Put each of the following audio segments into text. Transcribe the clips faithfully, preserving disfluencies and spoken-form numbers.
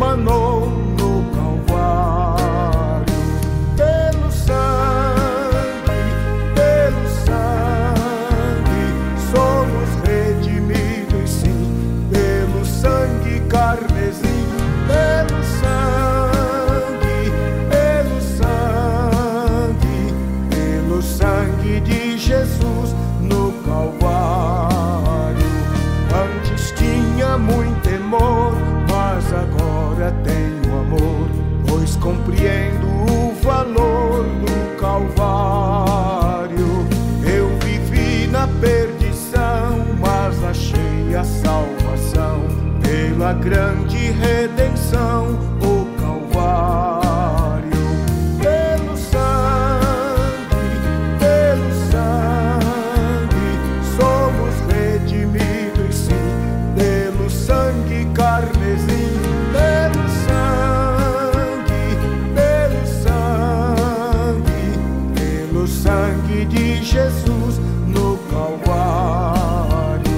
profanou no Calvário. Pelo sangue, pelo sangue, somos redimidos, sim, pelo sangue carmesim, pelo sangue, pelo sangue, pelo sangue de Jesus no Calvário. Antes tinha muito temor, mas agora tenho amor, pois compreendo o valor do Calvário. Eu vivi na perdição, mas achei a salvação pela grande redenção, o Calvário. Pelo sangue, pelo sangue, somos redimidos, sim, pelo sangue carmesim, pelo sangue, pelo sangue, pelo sangue de Jesus no Calvário.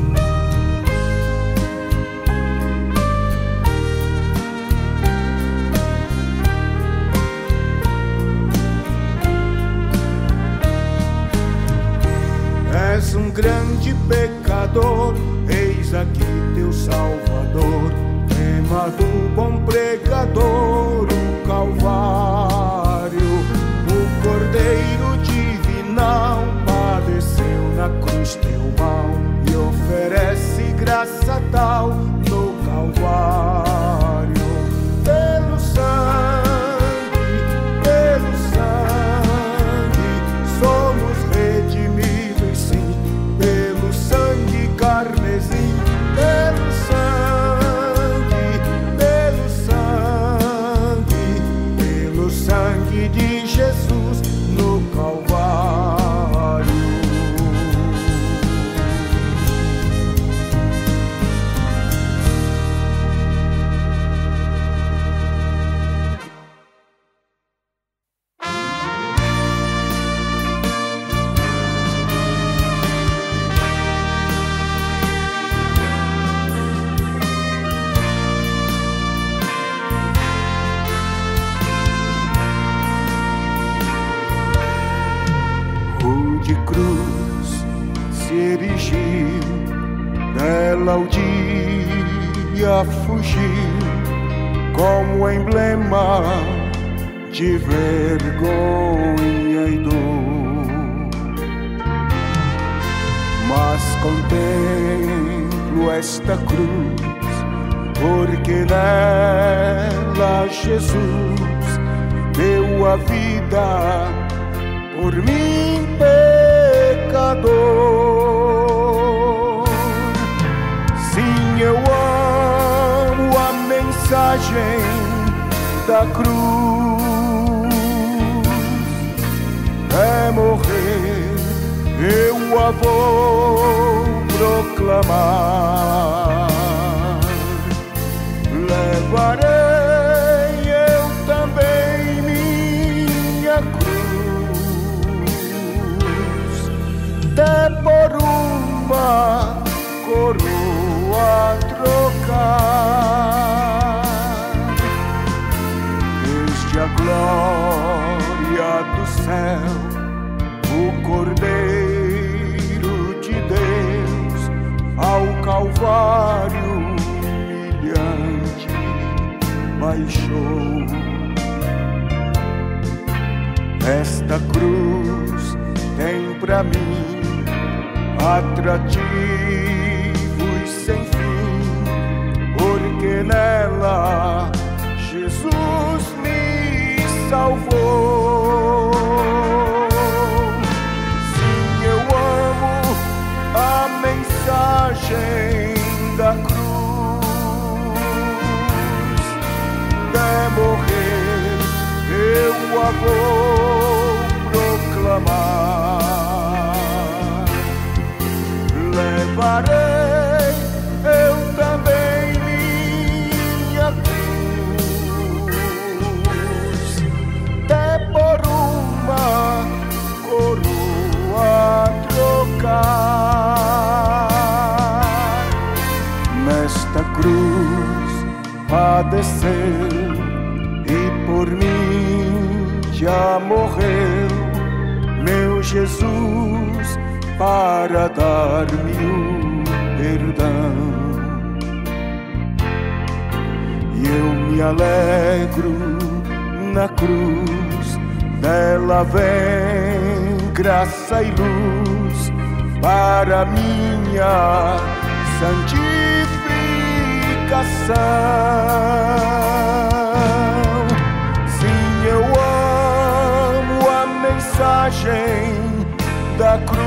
És um grande pecador, eis aqui teu Salvador, tema do bom pregador, o Calvário. O Cordeiro divinal padeceu na cruz teu mal e oferece graça tal no Calvário. Pelo sangue, pelo sangue, somos redimidos, sim, pelo sangue carmesim, pelo sangue, pelo sangue, pelo sangue de Jesus no Calvário. Rude cruz se erigiu, dela o dia fugiu, como emblema de vergonha e dor. Mas contemplo esta cruz, porque nela Jesus deu a vida por mim, pecador. Sim, eu amo a mensagem da cruz. É morrer, eu a vou proclamar. Levarei eu também minha cruz, até por uma coroa trocar. Desde a glória do céu, o Cordeiro de Deus ao Calvário humilhante baixou. Esta cruz tem pra mim atrativos sem fim, porque nela Jesus me salvou. Sim, eu amo a mensagem da cruz. De morrer, eu a vou proclamar. Levarei eu também minha cruz, até por uma coroa trocar. Nesta cruz padeceu e por mim já morreu, meu Jesus, para dar-me o perdão. E eu me alegro na cruz, dela vem graça e luz para minha santificação. Sim, eu amo a mensagem da cruz,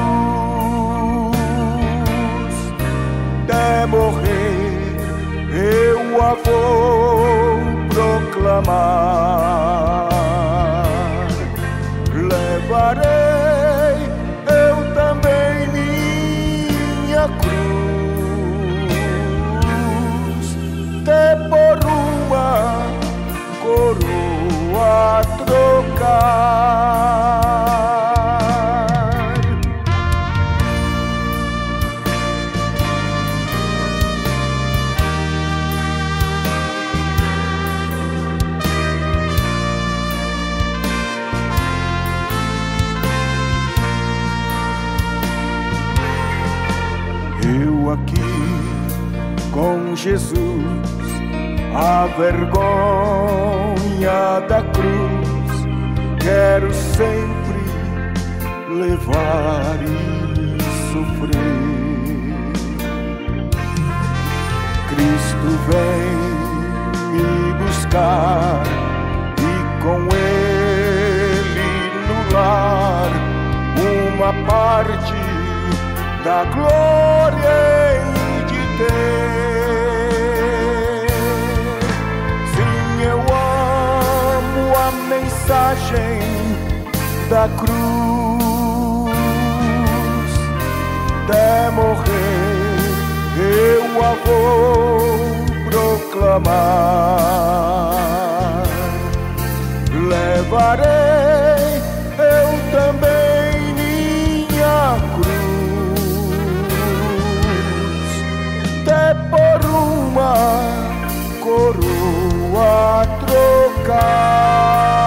de morrer eu a vou proclamar. Levarei eu também minha cruz, te por uma coroa trocar. Eu aqui com Jesus, a vergonha da cruz quero sempre levar e sofrer. Cristo vem me buscar e com Ele no lar uma parte da glória hei de ter. Sim, eu amo a mensagem da cruz, de morrer eu a vou proclamar. Levarei eu também minha cruz, até por uma coroa trocar.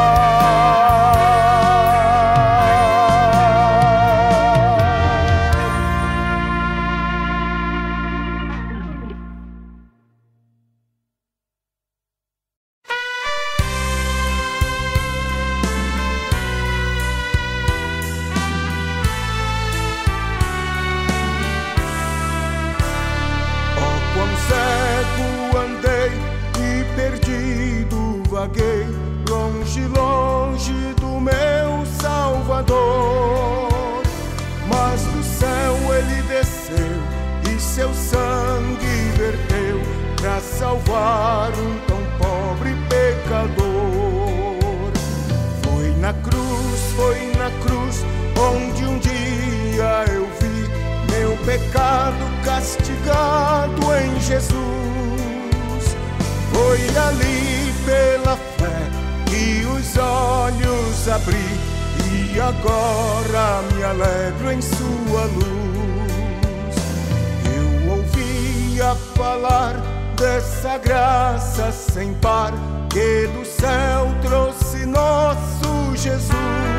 Longe, longe do meu Salvador, mas do céu ele desceu e seu sangue verteu para salvar um tão pobre pecador. Foi na cruz, foi na cruz onde um dia eu vi meu pecado castigado em Jesus. Foi ali pela fé que os olhos abri e agora me alegro em sua luz. Eu ouvia falar dessa graça sem par que do céu trouxe nosso Jesus,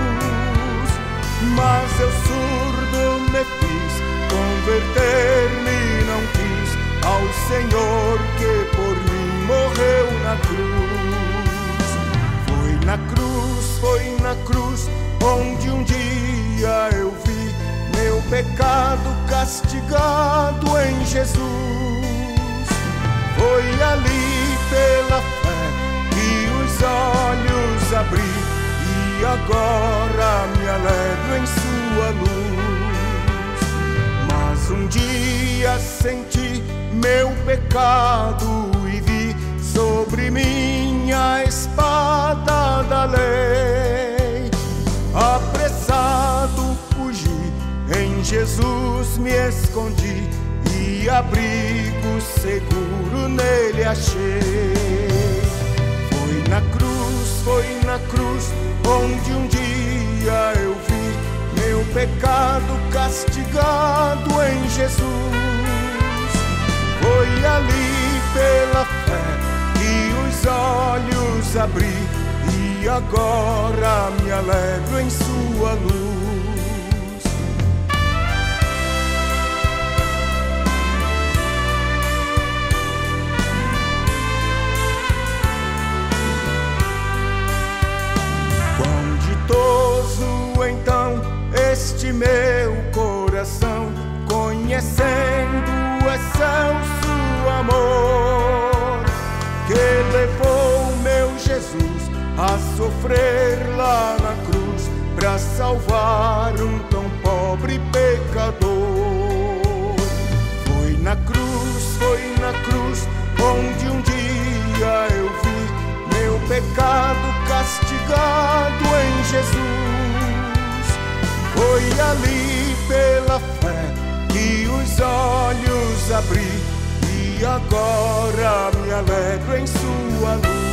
mas eu surdo me fiz, converter-me não quis ao Senhor que por mim morreu na cruz. Foi na cruz, foi na cruz onde um dia eu vi meu pecado castigado em Jesus. Foi ali pela fé que os olhos abri e agora me alegro em sua luz. Mas um dia senti meu pecado e vi sobre minha espada da lei. Apressado fugi, em Jesus me escondi e abrigo seguro nele achei. Foi na cruz, foi na cruz onde um dia eu vi meu pecado castigado em Jesus. Foi ali pela fé que olhos abri e agora me alegro em sua luz. Quão ditoso então este meu coração, conhecendo o excelso amor que levou meu Jesus a sofrer lá na cruz para salvar um tão pobre pecador. Foi na cruz, foi na cruz onde um dia eu vi meu pecado castigado em Jesus. Foi ali pela fé que os olhos abri e agora me alegro em sua luz.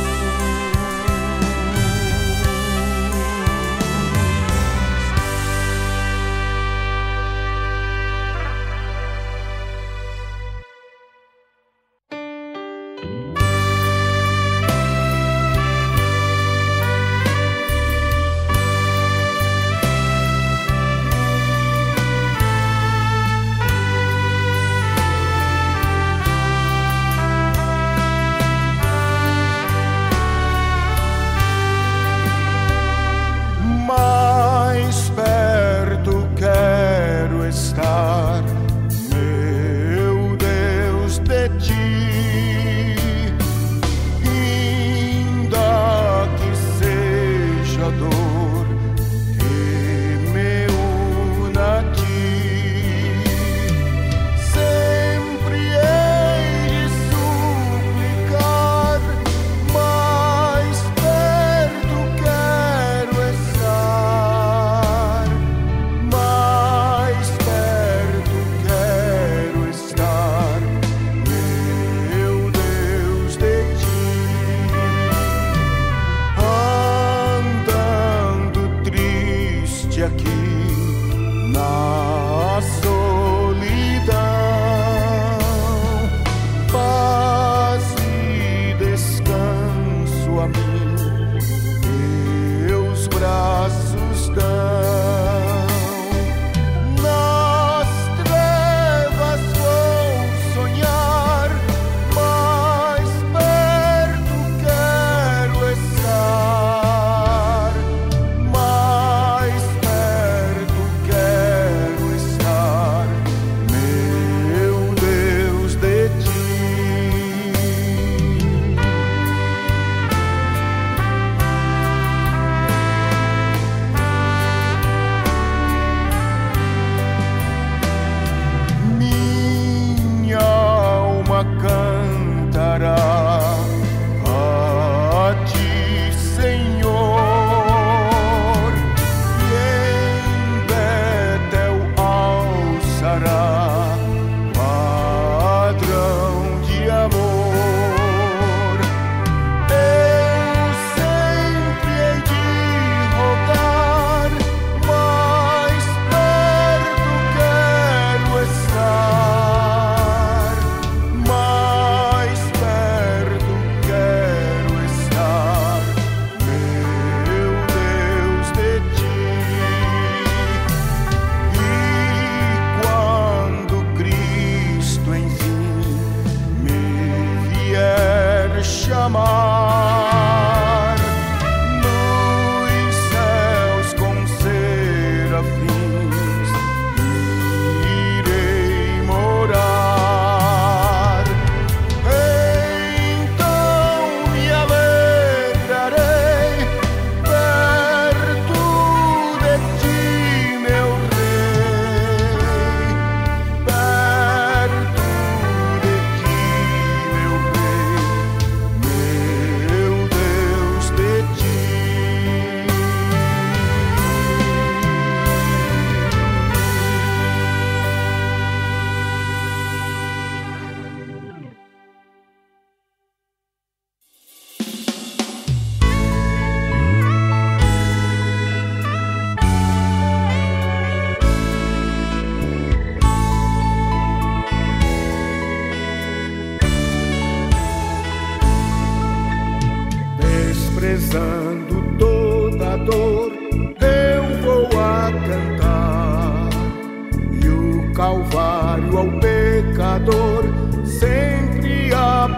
pesando toda a dor, eu vou a cantar. E o Calvário ao pecador sempre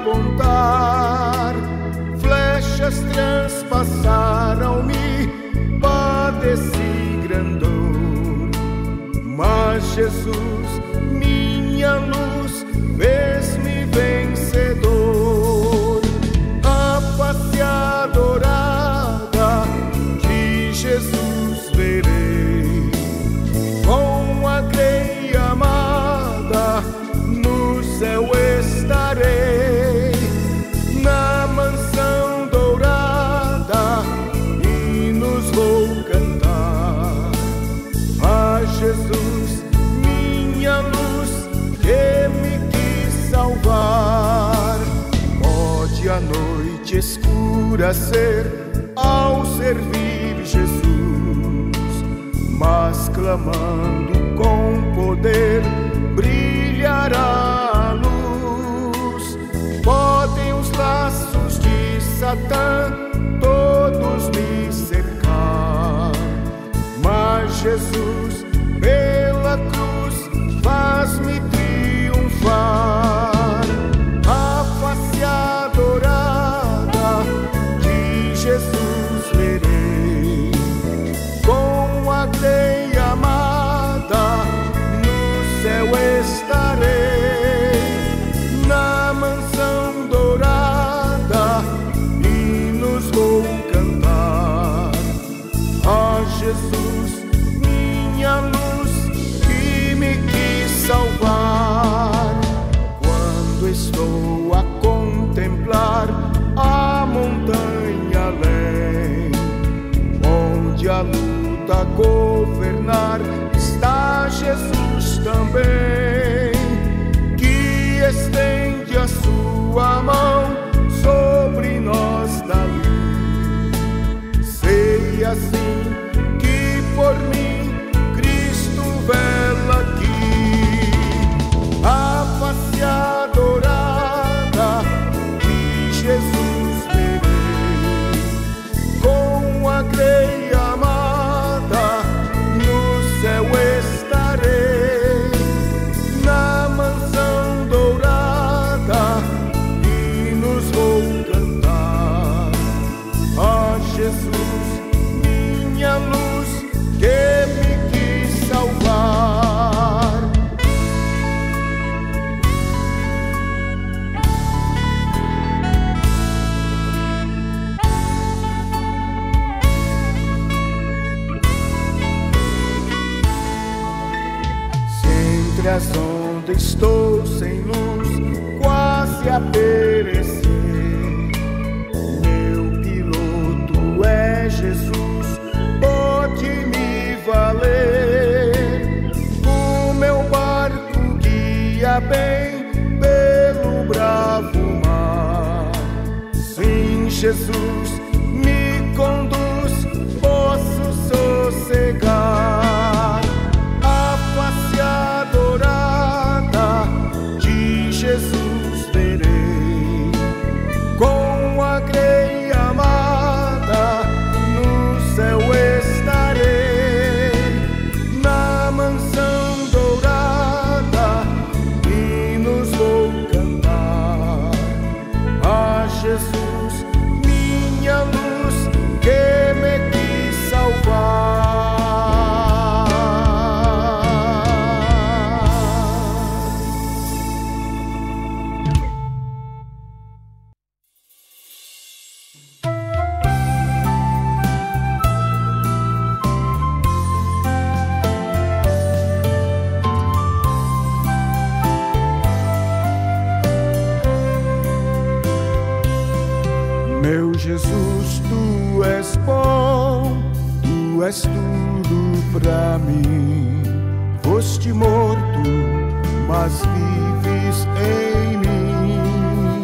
apontar. Flechas transpassaram-me, padeci grande dor, mas Jesus, minha luz, fez-me vencedor. A face adorada de Jesus verei, com a grei amada no céu estarei, na mansão dourada hinos vou cantar. A Jesus, minha luz, que me quis salvar. Pode a noite escura ser ao servir Jesus, mas clamando com poder brilhará a luz. Podem os laços de Satã todos me cercar, mas Jesus pela cruz faz-me triunfar. A face adorada de Jesus verei, com a grei amada no céu estarei, na mansão dourada hinos vou cantar. A Jesus, minha luz, que me quis salvar. Quando estou a contemplar a montanha além, onde a luta governar, está Jesus também, que estende a sua mão sobre nós dali. Sei assim que por mim Cristo vela aqui. A face adorada de Jesus verei, com a grei amada no céu estarei, na mansão dourada hinos vou cantar. A Jesus, minha luz, que me quis salvar. Se entre as ondas estou sem luz, quase a perecer, meu piloto é Jesus, pode me valer. O meu barco guia bem pelo bravo mar. Sim, Jesus me conduz, posso sossegar. A face adorada de Jesus verei, com a grei amada no céu estarei, na mansão dourada hinos vou cantar. A Jesus, minha luz, que me quis salvar. Meu Jesus, tu és bom, tu és tudo pra mim. Foste morto, mas vives em mim.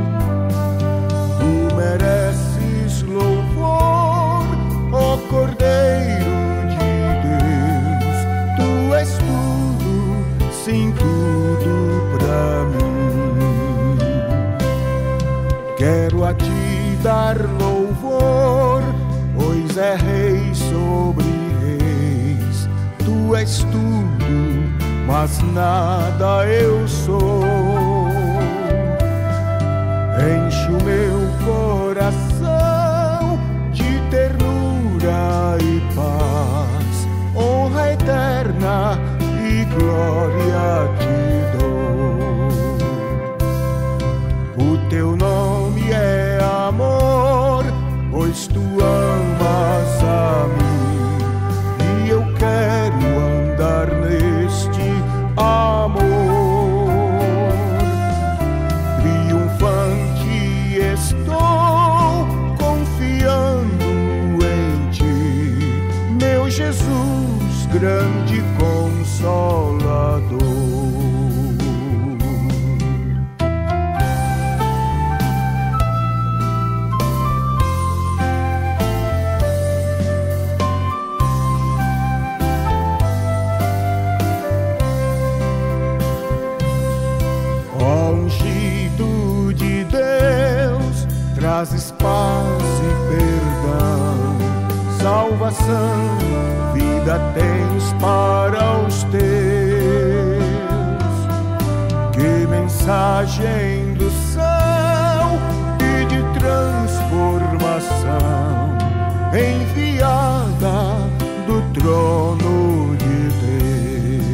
Tu mereces louvor, ó Cordeiro de Deus. Tu és tudo, sim, tudo pra mim. Quero a ti dar louvor, amor, pois é rei sobre reis. Tu és tudo, mas nada eu sou. Enche o meu coração de ternura e paz, honra eterna e glória te dou. O teu nome é amor, pois tu amas a mim, e eu quero andar neste amor. Triunfante estou, confiando em ti, meu Jesus, grande Consolador. Ungido de Deus, trazes paz e perdão, salvação, vida tens para os teus. Que mensagem do céu e de transformação, enviada do trono de Deus.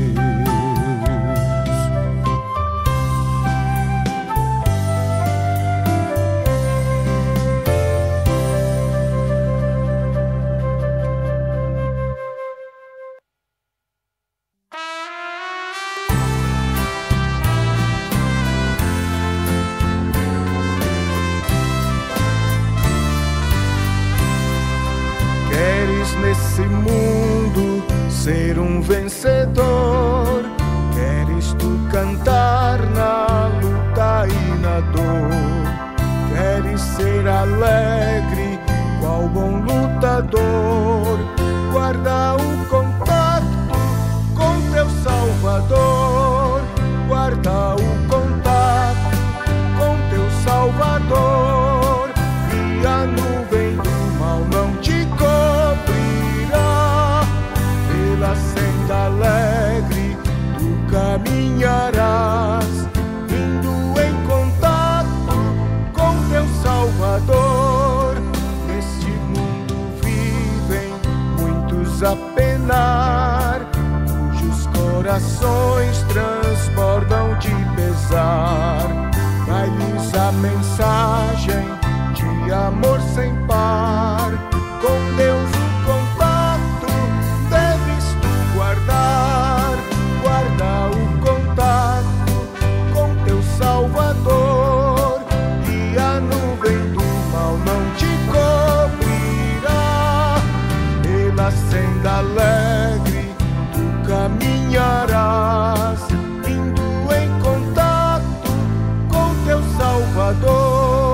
Nesse mundo ser um vencedor, queres tu cantar na luta e na dor, queres ser alegre qual bom lutador, guarda o contato com teu Salvador, guarda o contato com teu Salvador, e a nuvem do mal não te cobrirá, pela senda alegre tu caminharás, indo em contato com teu Salvador. Neste mundo vivem muitos a penar, cujos corações transbordam de pesar. Dai-lhes a mensagem de amor sem par, com Deus o contato deves tu guardar, guarda o contato com teu Salvador, e a nuvem do mal não te cobrirá, pela senda alegre tu caminharás, indo em contato com teu Salvador.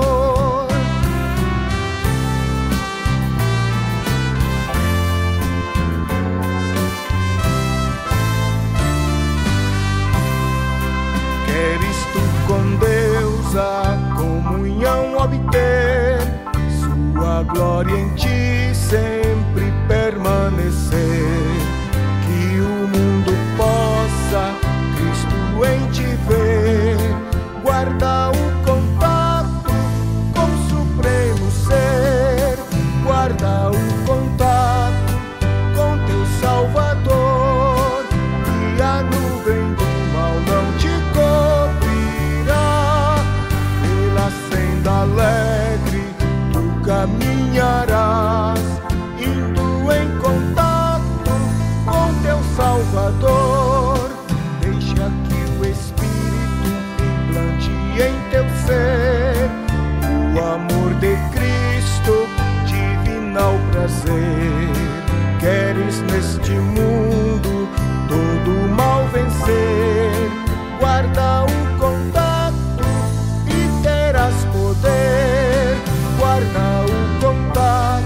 Queres tu com Deus a comunhão obter, sua glória em ti sempre permanecer, que o mundo possa Cristo em ti ver, guarda o contato com o supremo ser, guarda o contato com teu Salvador, e a nuvem do mal não te cobrirá, pela senda alegre tu caminharás, indo em contato com teu Salvador. Deixa que o Espírito implante em teu ser o amor de Cristo, divinal prazer. Queres neste mundo todo o mal vencer, guarda o contato e terás poder, guarda o contato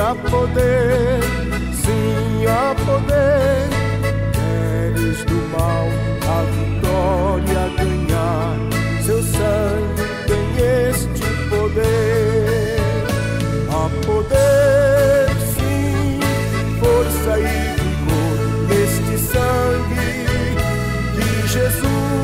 há poder, sim, há poder. Queres do mal a vitória ganhar, seu sangue tem este poder. Há poder, sim, força e vigor neste sangue de Jesus.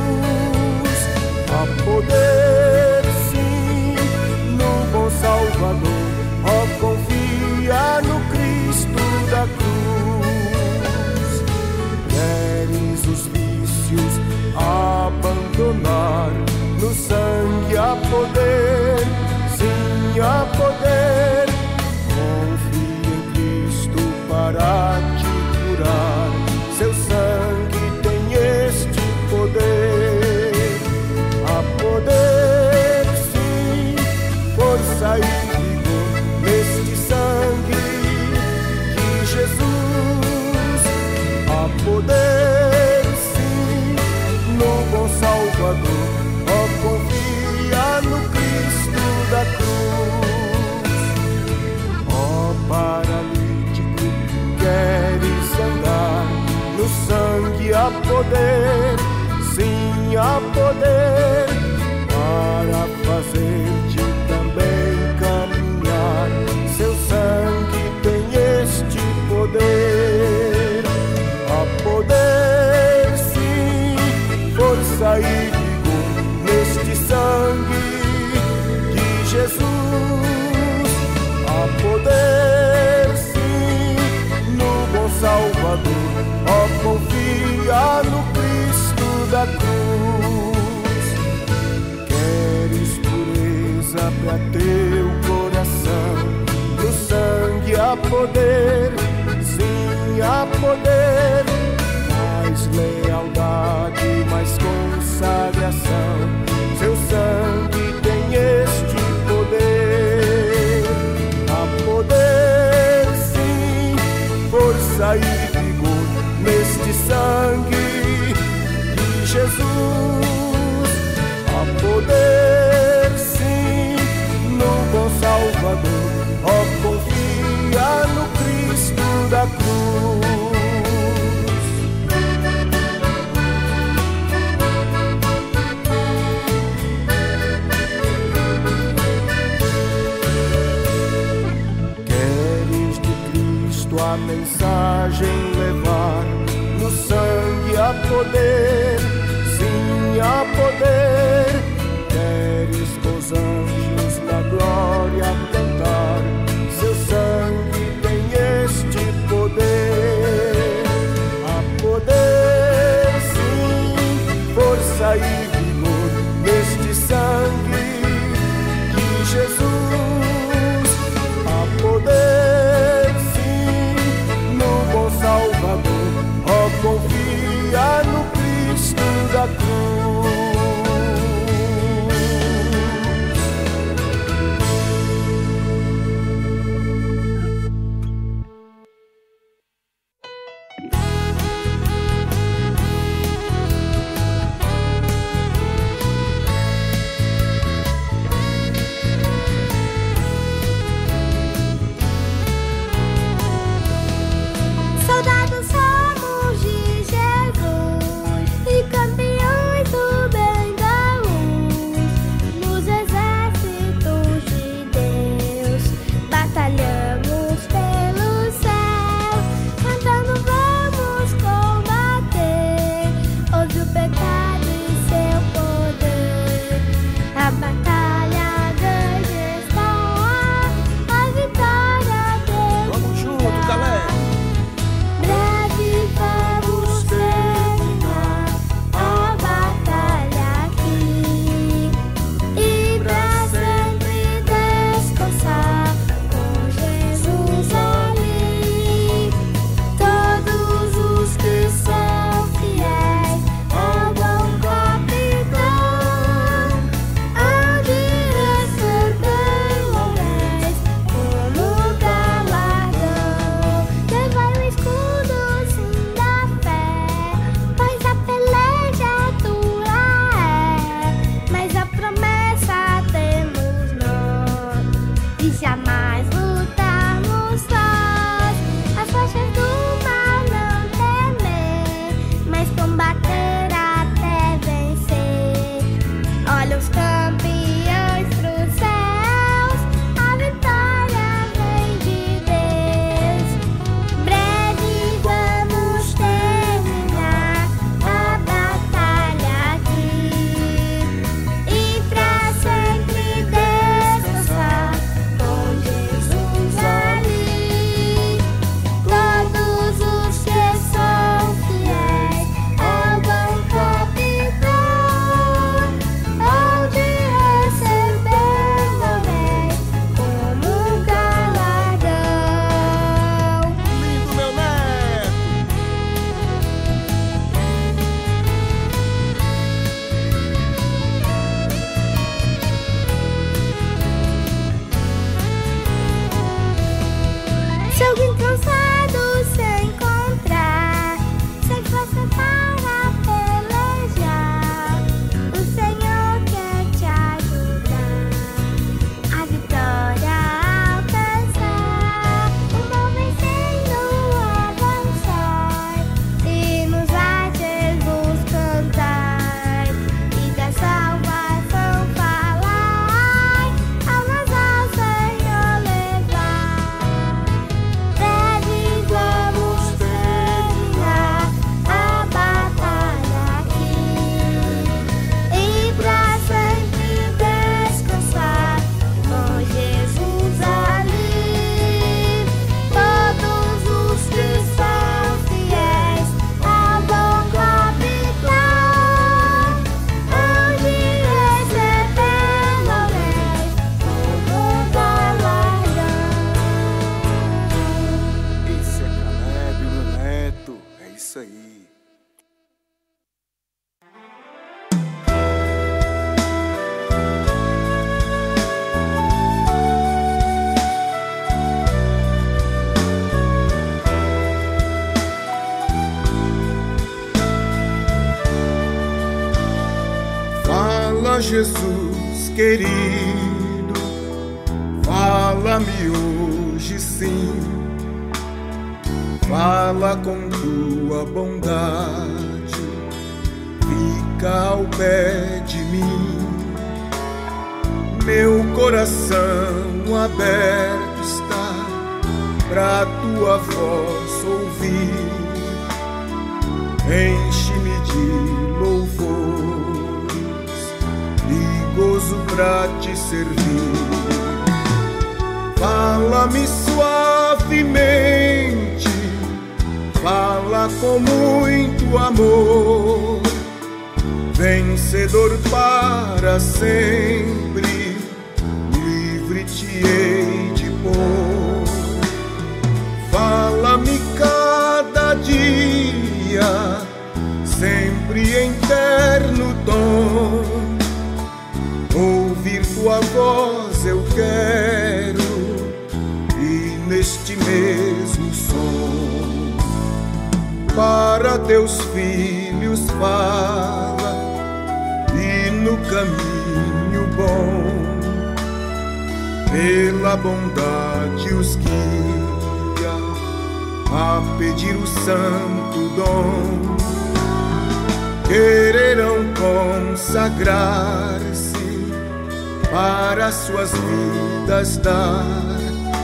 Há poder, sim, no bom Salvador. Ó, confia no Cristo da cruz. Queres os vícios abandonar, no sangue há poder, sim, há poder. Confia em Cristo para te curar, seu sangue tem este poder. Há poder, sim, força e neste sangue de Jesus. Há poder, sim, no bom Salvador. Ó, confia no Cristo da cruz. Ó, paralítico, queres andar, no sangue há poder, sim, há poder, para fazer-te também caminhar. Seu sangue tem este poder. Há poder, sim, força e vigor neste sangue de Jesus. Há poder, sim, no bom Salvador. Ó, confia no Cristo da cruz. Queres pureza para teu coração, no sangue há poder, sim, há poder. Mais lealdade, mais consagração, seu sangue tem este poder. Há poder, sim, força e vigor neste sangue de Jesus. Há poder, sim, no bom Salvador. Ó, confia no Cristo da cruz. Queres de Cristo a mensagem levar, no sangue há poder, sim, há poder. Queres com os anjos da glória cantar, seu sangue tem este poder. Há poder, sim, força e vigor neste sangue de Jesus. Há poder, sim, no bom Salvador. Ó, confia no Cristo da cruz. Jesus querido, fala-me hoje sim, fala com tua bondade, fica ao pé de mim. Meu coração aberto está pra tua voz ouvir, enche-me de louvores e gozo pra te servir. Fala-me suavemente, fala com muito amor, vencedor para sempre, livre te hei de pôr. Fala-me cada dia, sempre em terno tom, ouvir tua voz eu quero, e neste mesmo som, para teus filhos fala, e no caminho bom, pela bondade os guia a pedir o santo dom. Quererão consagrar-se para suas vidas dar,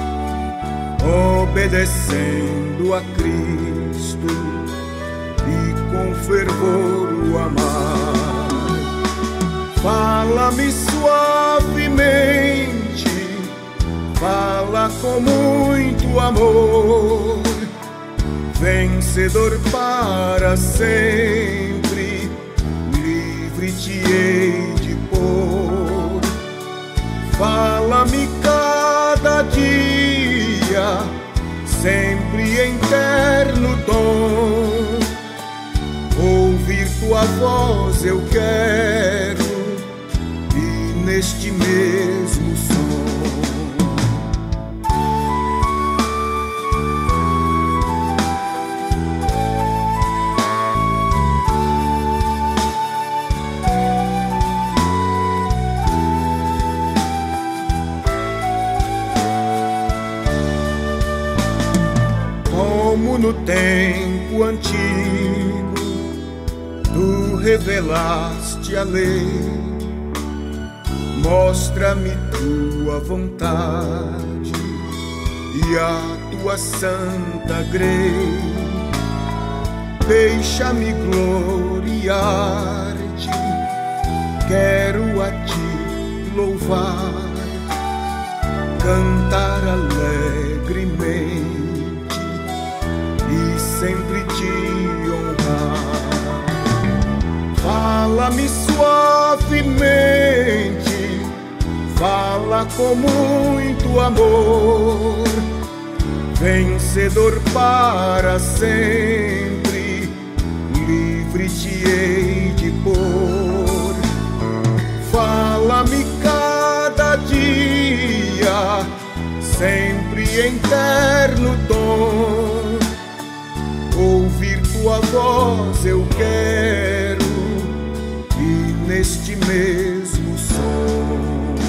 obedecendo a Cristo e com fervor o amar. Fala-me suavemente, fala com muito amor, vencedor para sempre, livre te hei de pôr. Fala-me cada dia, sempre em terno tom, ouvir tua voz eu quero, e neste mesmo som. Como no tempo antigo tu revelaste a lei, mostra-me tua vontade e a tua santa grei. Deixa-me gloriar-te, quero a ti louvar, cantar alegremente e sempre te honrar. Fala-me suavemente, fala com muito amor, vencedor para sempre, livre te hei de pôr. Fala-me cada dia, sempre em terno tom, ouvir tua voz eu quero, e neste mesmo som.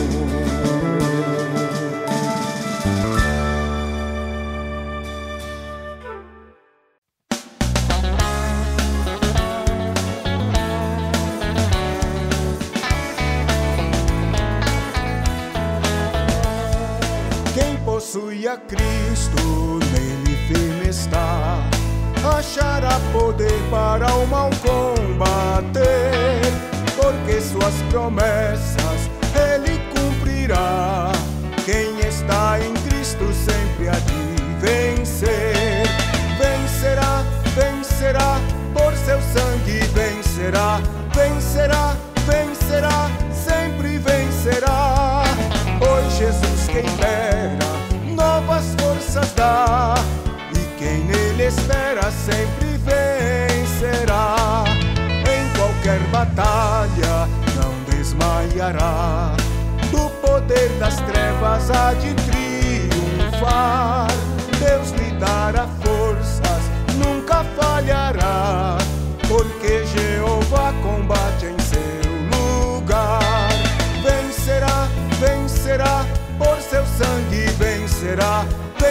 Quem possui a Cristo, nele firme está, achará poder para o mal combater, porque suas promessas ele cumprirá. Quem está em Cristo sempre há de vencer. Vencerá, vencerá, por seu sangue vencerá. Vencerá, vencerá, sempre vencerá. Pois Jesus quem dera novas forças dá, e quem nele espera sempre vencerá. Em qualquer batalha não desmaiará, do poder das trevas há de triunfar. Deus lhe dará forças, nunca falhará, porque Jeová combate em seu lugar.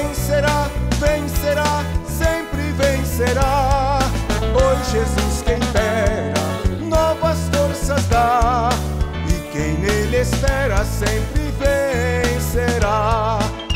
vencerá, vencerá, sempre vencerá. Pois Jesus quem dera, novas forças dá, e quem nele espera sempre vencerá.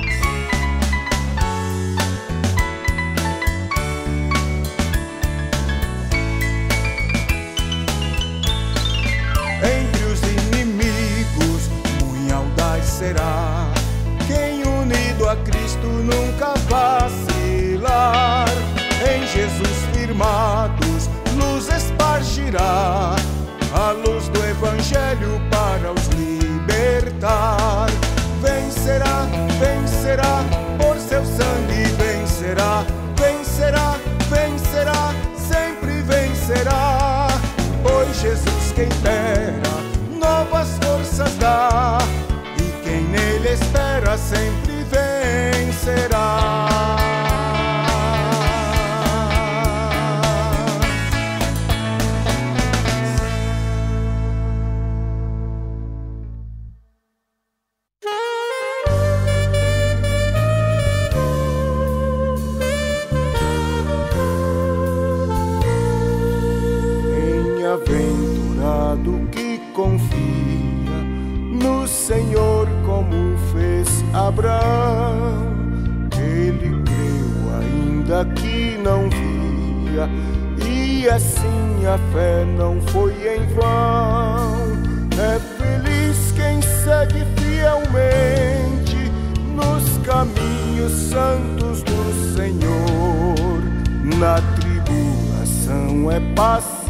Entre os inimigos, muito audaz será quem unido a Cristo nunca vacilar. Em Jesus firmados, luz espargirá, a luz do Evangelho para os libertar. Vencerá, vencerá, por seu sangue vencerá, vencerá, vencerá, sempre vencerá. Pois Jesus quem dera, novas forças dá, e quem nele espera sempre vencerá. Bem-aventurado que confia no Senhor como fez Abraão. Ele creu ainda que não via, e assim a fé não foi em vão. É feliz quem segue fielmente nos caminhos santos do Senhor. Na tribulação é paciente,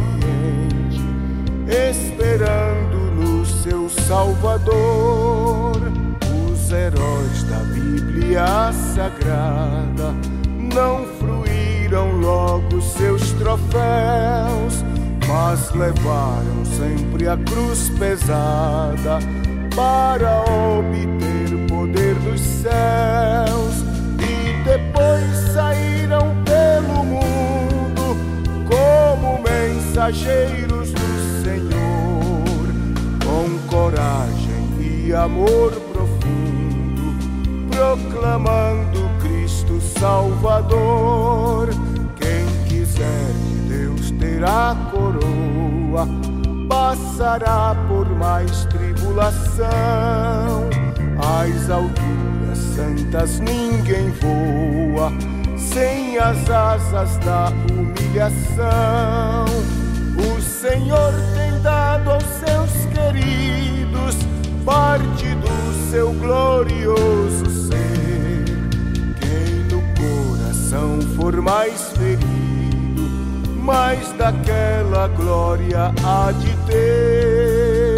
esperando no seu Salvador. Os heróis da Bíblia Sagrada não fruíram logo seus troféus, mas levaram sempre a cruz pesada para obter poder dos céus. E depois saíram pelo mundo como mensageiros do Senhor, com coragem e amor profundo, proclamando Cristo Salvador. Quem quiser de Deus terá coroa, passará por mais tribulação. Às alturas santas ninguém voa sem as asas da humilhação. O Senhor tem dado aos seus queridos parte do seu glorioso ser. Quem no coração for mais ferido, mais daquela glória há de ter.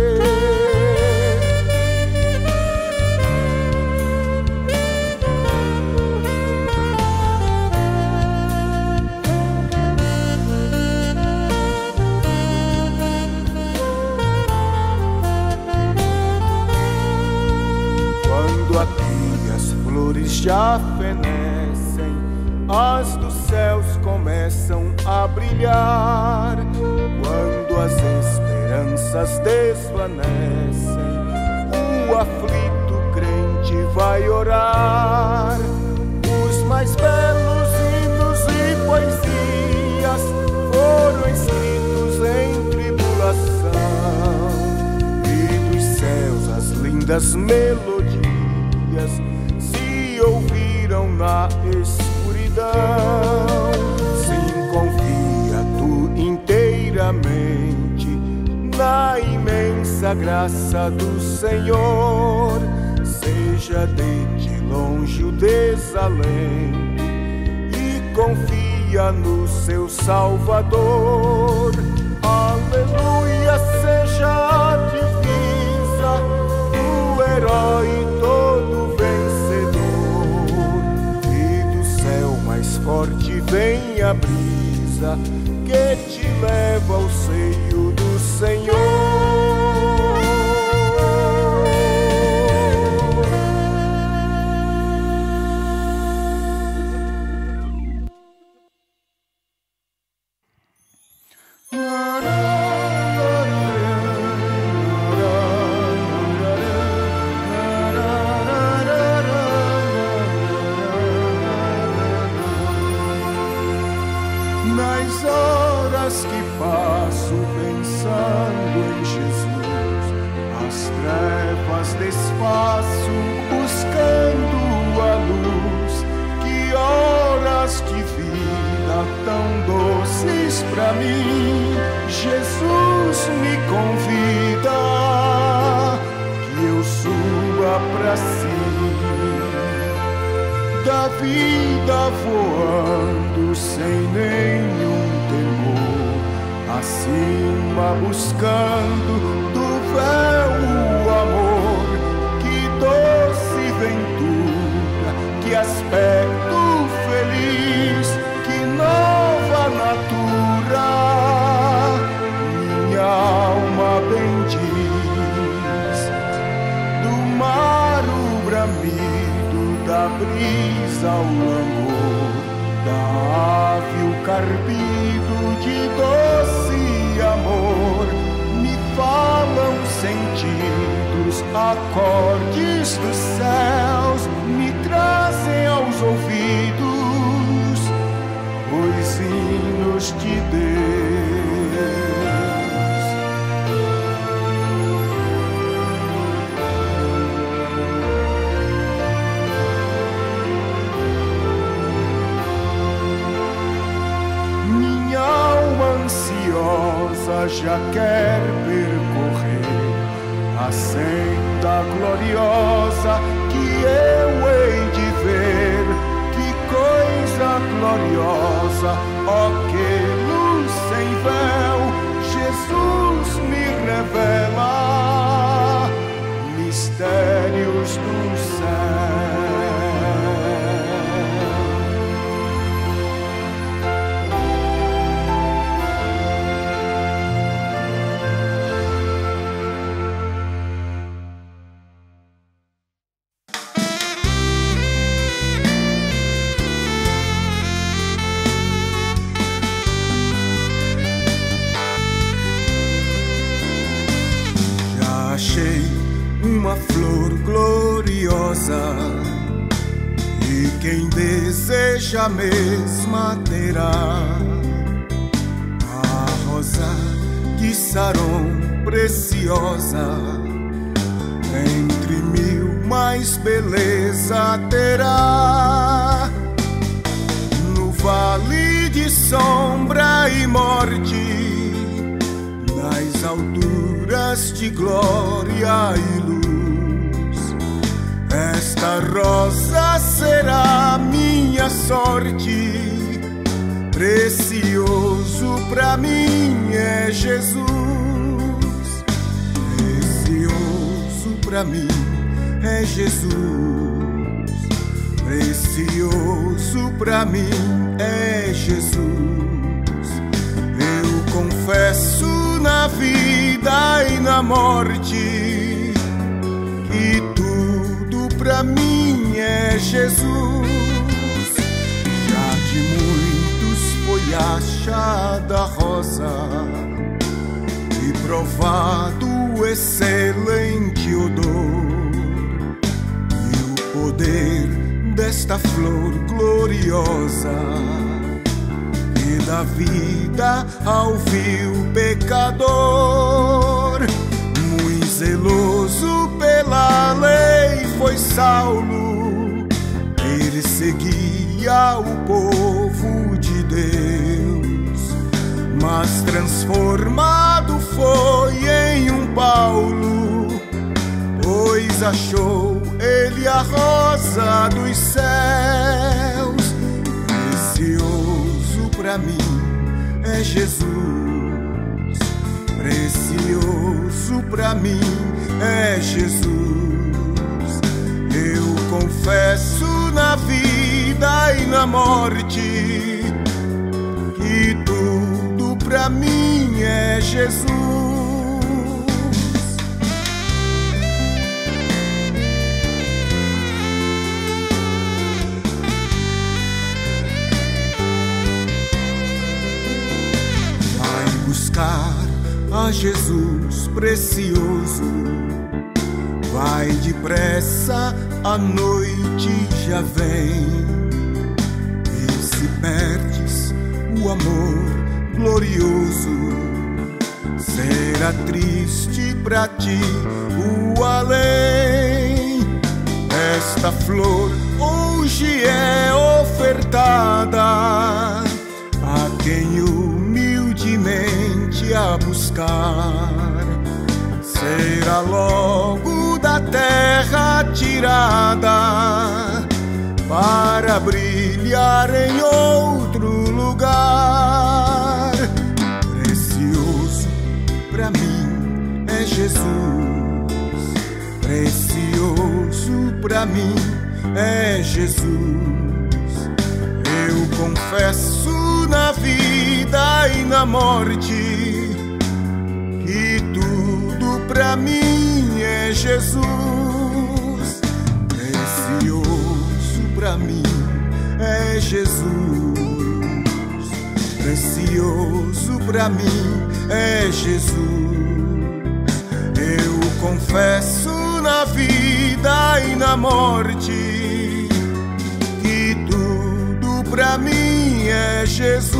Aqui as flores já fenecem, as dos céus começam a brilhar. Quando as esperanças desvanecem, o aflito crente vai orar. Os mais belos hinos e poesias foram escritos em tribulação, e dos céus as lindas melodias se ouviram na escuridão. Sim, confia tu inteiramente na imensa graça do Senhor. Seja de ti longe o desalento e confia no seu Salvador. Aleluia, seja a divisa do herói todo vencedor, e do céu mais forte vem a brisa que te leva ao seio do Senhor. nas horas que passo pensando em Jesus, as trevas desfaço buscando a luz. Que horas de vida tão doces pra mim, Jesus me convida que eu suba pra cima da vida voando sem nenhum temor, acima buscando do véu o amor. Que doce ventura, que aspecto feliz, que nova natura minha alma bendiz. Do mar o bramido, da brisa o langor, da ave o carpido de doce amor, me falam sentidos, acordes dos céus, me trazem aos ouvidos os hinos de Deus. Minha alma ansiosa já quer percorrer a senda gloriosa que eu hei de ver. Que coisa gloriosa, ó que luz sem véu, Jesus me revela mistérios do céu. Uma flor gloriosa, e quem deseja a mesma terá. A rosa de Saron preciosa, entre mil mais beleza terá. No vale de sombra e morte, nas alturas de glória e luz, esta rosa será minha sorte. Precioso pra mim é Jesus, precioso pra mim é Jesus, precioso pra mim é Jesus. Eu confesso na vida e na morte que tudo pra mim é Jesus. Já de muitos foi achada a rosa e provado o excelente odor, e o poder desta flor gloriosa que dá vida ao vil pecador. Muito zeloso pela lei foi Saulo, perseguia o povo de Deus, mas transformado foi em um Paulo, pois achou ele a rosa dos céus. Precioso pra mim é Jesus, precioso pra mim é Jesus. Eu confesso na vida e na morte que tudo pra mim é Jesus. Buscar a Jesus precioso, vai depressa, a noite já vem. E se perdes o amor era triste pra ti o além. Esta flor hoje é ofertada a quem humildemente a buscar. Será logo da terra tirada para brilhar em outro lugar. Precioso pra mim é Jesus, precioso pra mim é Jesus. Eu confesso na vida e na morte que tudo pra mim é Jesus. Precioso pra mim é Jesus, precioso pra mim é Jesus. Eu confesso na vida e na morte que tudo pra mim é Jesus.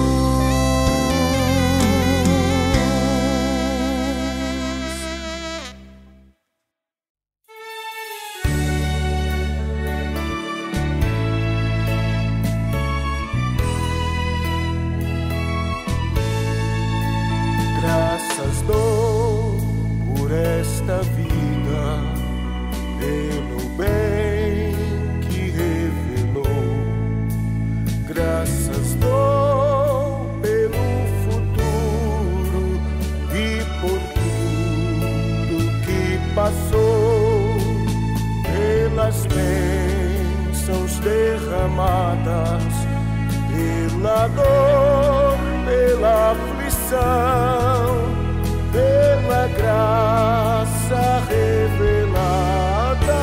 Graças dou por esta vida, pelo bem que revelou. Graças dou pelo futuro e por tudo que passou, pelas bênçãos derramadas, pela dor, pela aflição, pela graça revelada.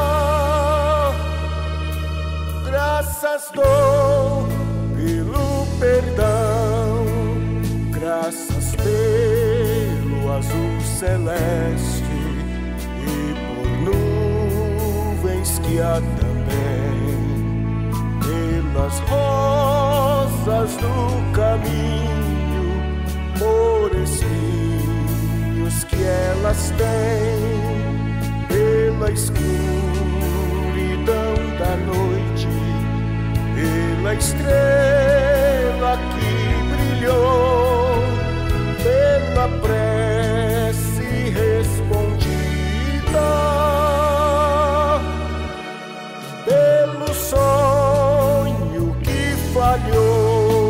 Graças dou pelo perdão, graças pelo azul celeste e por nuvens que há também, pelas rosas do caminho, por espinhos que elas têm, pela escuridão da noite, pela estrela que brilhou, pela prece respondida, pelo sonho que falhou.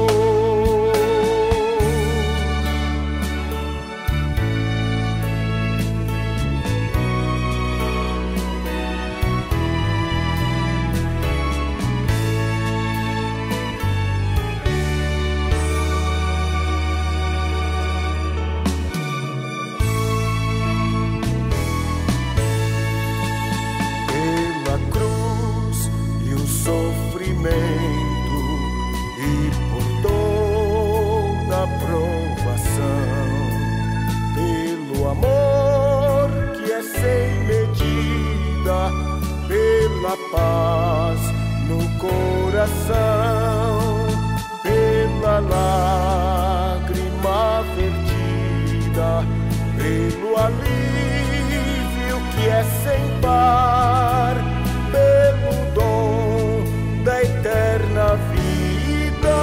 Pela paz no coração, pela lágrima vertida, pelo alívio que é sem par, pelo dom da eterna vida.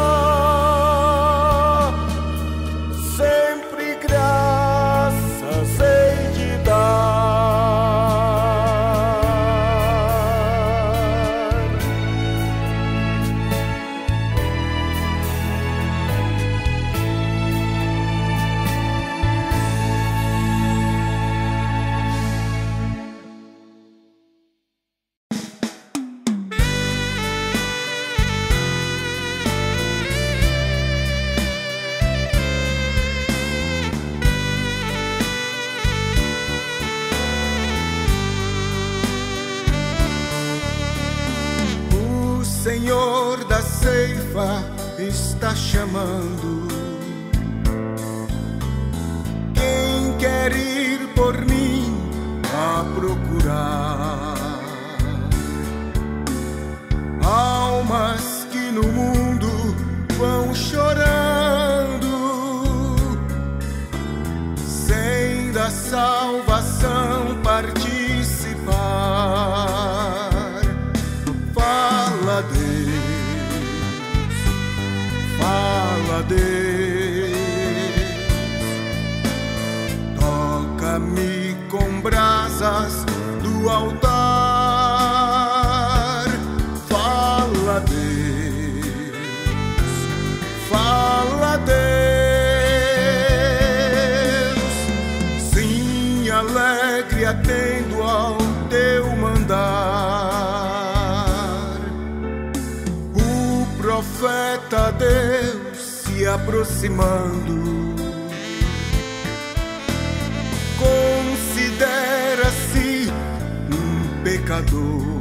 Sempre graças hei de dar. Senhor da ceifa está chamando. Quem quer ir por mim a procurar almas que no mundo vão chorando sem Fala, Deus, toca-me com brasas do altar. Fala, Deus, fala, Deus, sim, alegre atendo ao teu mandar. O profeta Deus se aproximando, considera-se um pecador,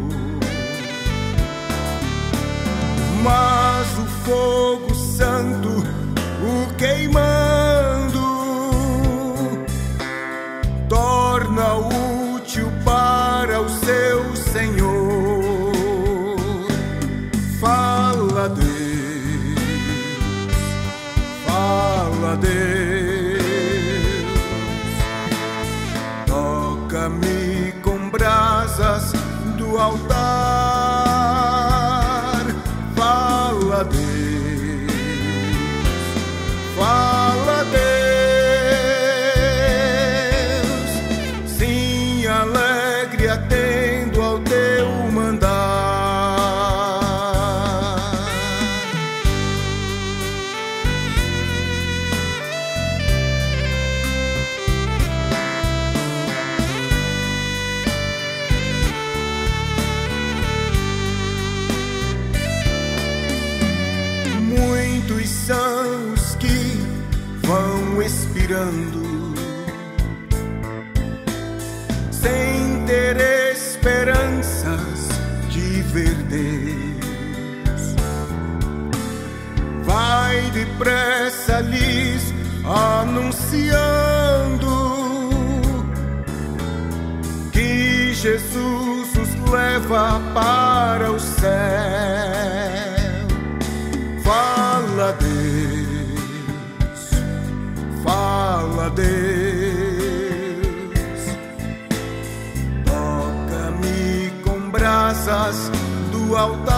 mas o fogo santo o queimando torna útil para o seu Senhor. Fala, Deus, fala, Deus, toca-me com brasas do altar. Fala, Deus, fala, Deus, sim, alegre atendo ao teu mandar. Muitos são os que vão expirando sem ter esperanças de ver Deus. Vai depressa lhes anunciando que Jesus os leva para o céu. Fala, Deus, fala, Deus, toca-me com brasas do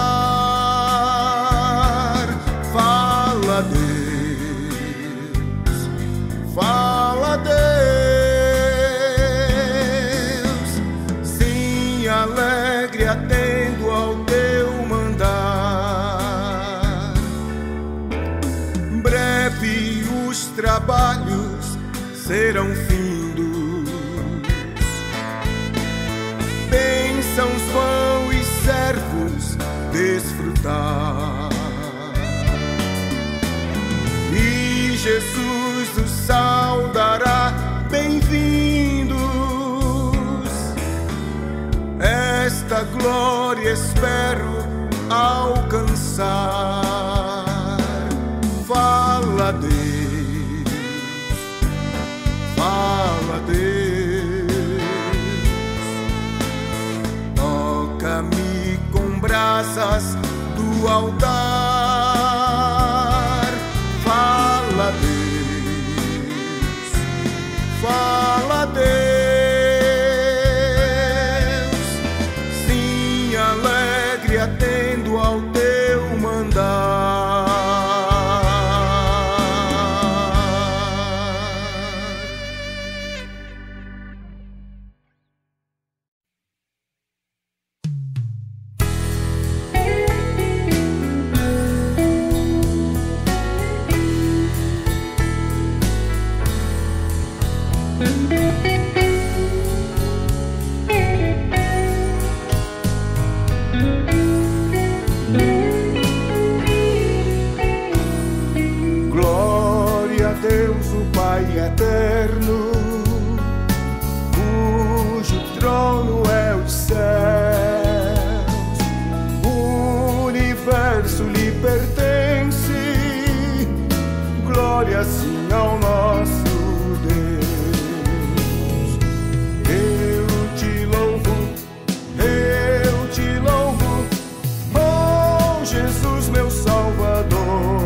altar. Fala, Deus, fala, Deus, sim, alegre atendo ao teu mandar. Breve os trabalhos serão findos, bênçãos vão os servos desfrutar, e Jesus os saudará, bem-vindos. Esta glória espero alcançar. Fala, Deus, fala, Deus, toca-me com brasas do altar. Fala, Deus, fala, Deus, sim, alegre atendo ao teu mandar. Glória a Deus, o Pai eterno, cujo trono é os céus, o universo lhe pertence. Glória sim ao nosso Deus. Eu te louvo, eu te louvo, oh Jesus, meu Salvador.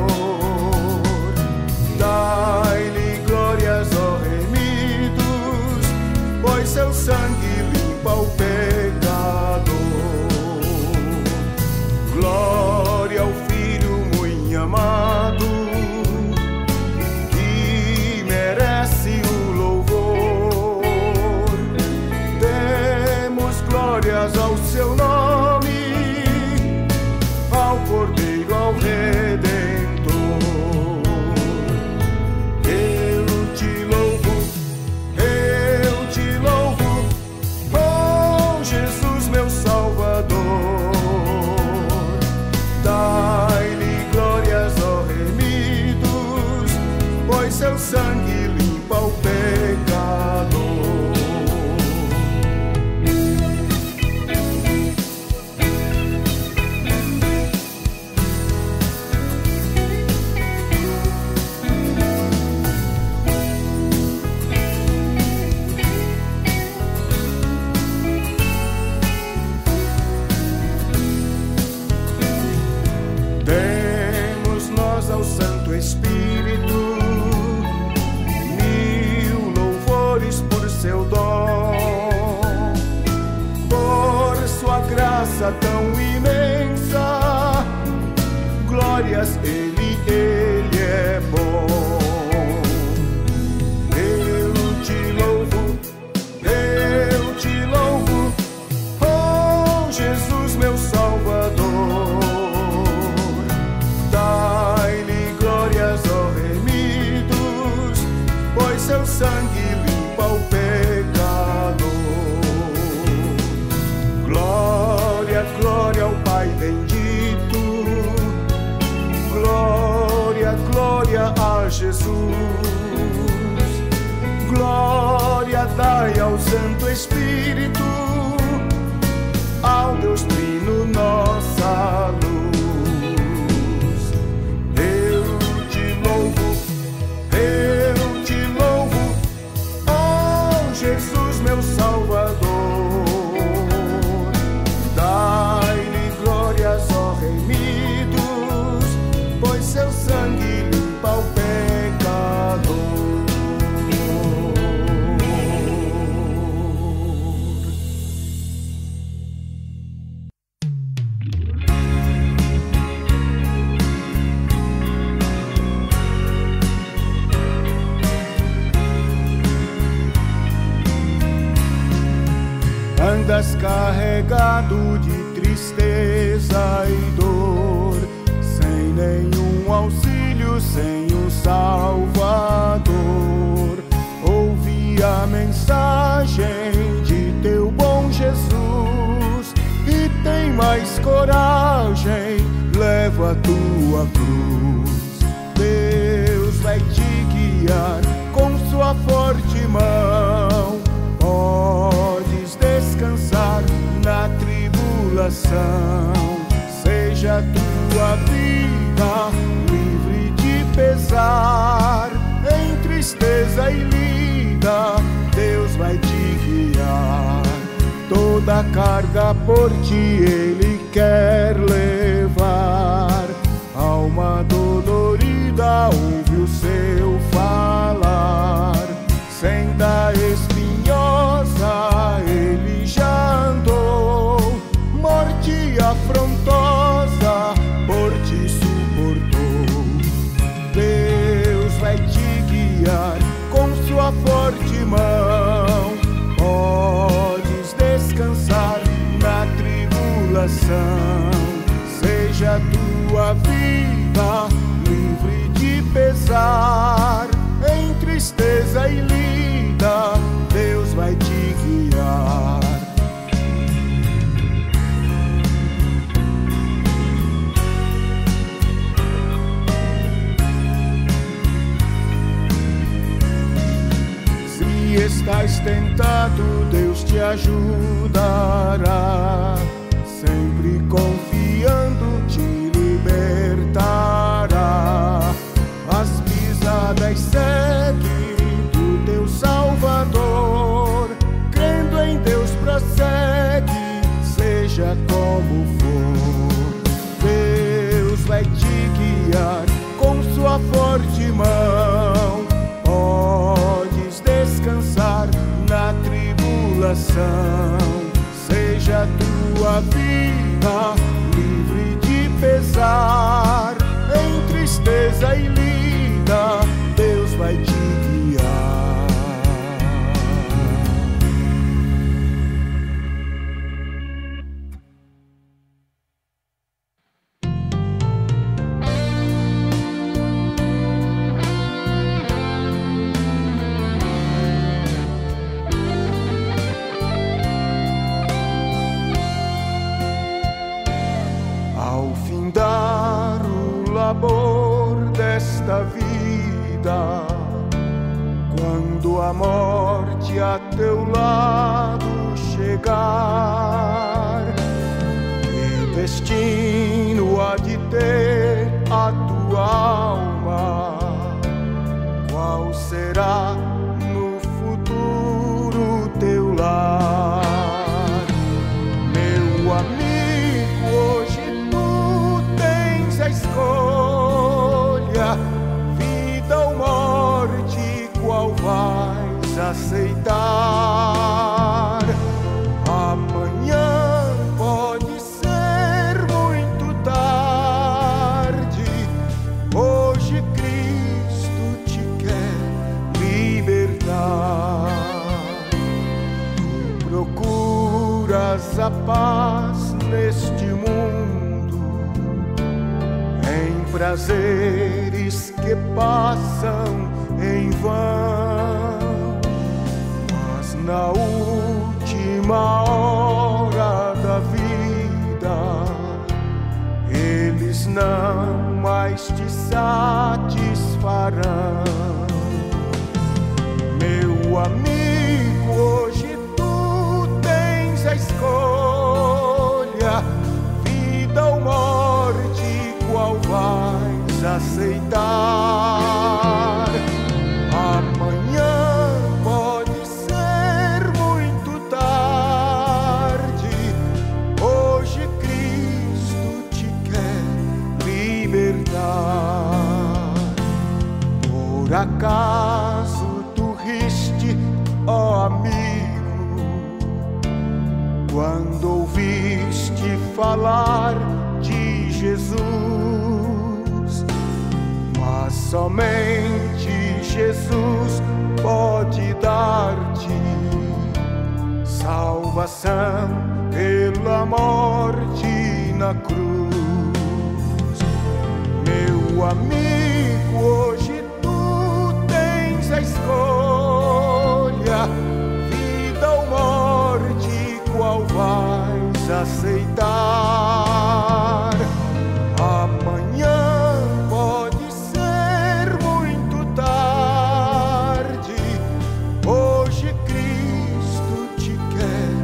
Dai-lhe glórias, ó remidos, pois seu sangue limpa o pecador. Glória ao Filho muito amado, Espírito, mil louvores por seu dom, por sua graça tão imensa, glórias, ele, ele é bom. Eu te louvo, eu te louvo, oh Jesus meu Salvador. Dai-lhe glórias, ó remidos, pois seu sangue limpa o pecador. Glória, glória ao Pai bendito, glória, glória a Jesus. Glória dai ao Santo Espírito, ao Deus Trino nossa luz. Eu te louvo, eu te louvo, oh Jesus meu Salvador. Dai-lhe glórias, ó remidos, pois seu sangue limpa o pecador. Andas carregado de tristeza e dor, sem nenhum auxílio, sem um Salvador. Ouvi a mensagem de teu bom Jesus e tem mais coragem, leva a tua cruz. Deus vai te guiar com sua forte mão, podes descansar na tribulação. Seja tua vida livre de pesar, em tristeza e lida, Deus vai te guiar. Toda carga por ti Ele quer levar. Alma dolorida, ouve o seu falar. Senda espinhosa, Ele já andou. Morte afrontosa, por ti suportou. Deus vai te guiar com sua forte mão. Podes descansar na tribulação. Seja tua vida livre de pesar, em tristeza e lida, Deus vai te guiar. Se estás tentado, Deus te ajudará. Sempre confiando, te libertará. As pisadas segue do teu Salvador. Crendo em Deus prossegue, seja como for. Deus vai te guiar com sua forte mão. Podes descansar na tribulação. Seja tua vida livre de pesar, em tristeza e lida, Deus vai te guiar. Ao findar o labor desta vida, quando a morte a teu lado chegar, que destino há de ter a tua alma? Qual será no futuro teu lar? Meu amigo, hoje tu tens a escolha aceitar. Amanhã pode ser muito tarde. Hoje Cristo te quer libertar. Tu procuras a paz neste mundo, em prazeres que passam em vão, mas na última hora da vida eles não mais te satisfarão. Meu amigo, hoje tu tens a escolha, vida ou morte, qual vais aceitar? Amanhã pode ser muito tarde. Hoje Cristo te quer libertar. Por acaso tu riste, ó amigo, quando ouviste falar de Jesus? Mas somente Jesus pode dar-te salvação pela morte na cruz. Meu amigo, hoje tu tens a escolha, vida ou morte, qual vais aceitar? Amanhã pode ser muito tarde. Hoje Cristo te quer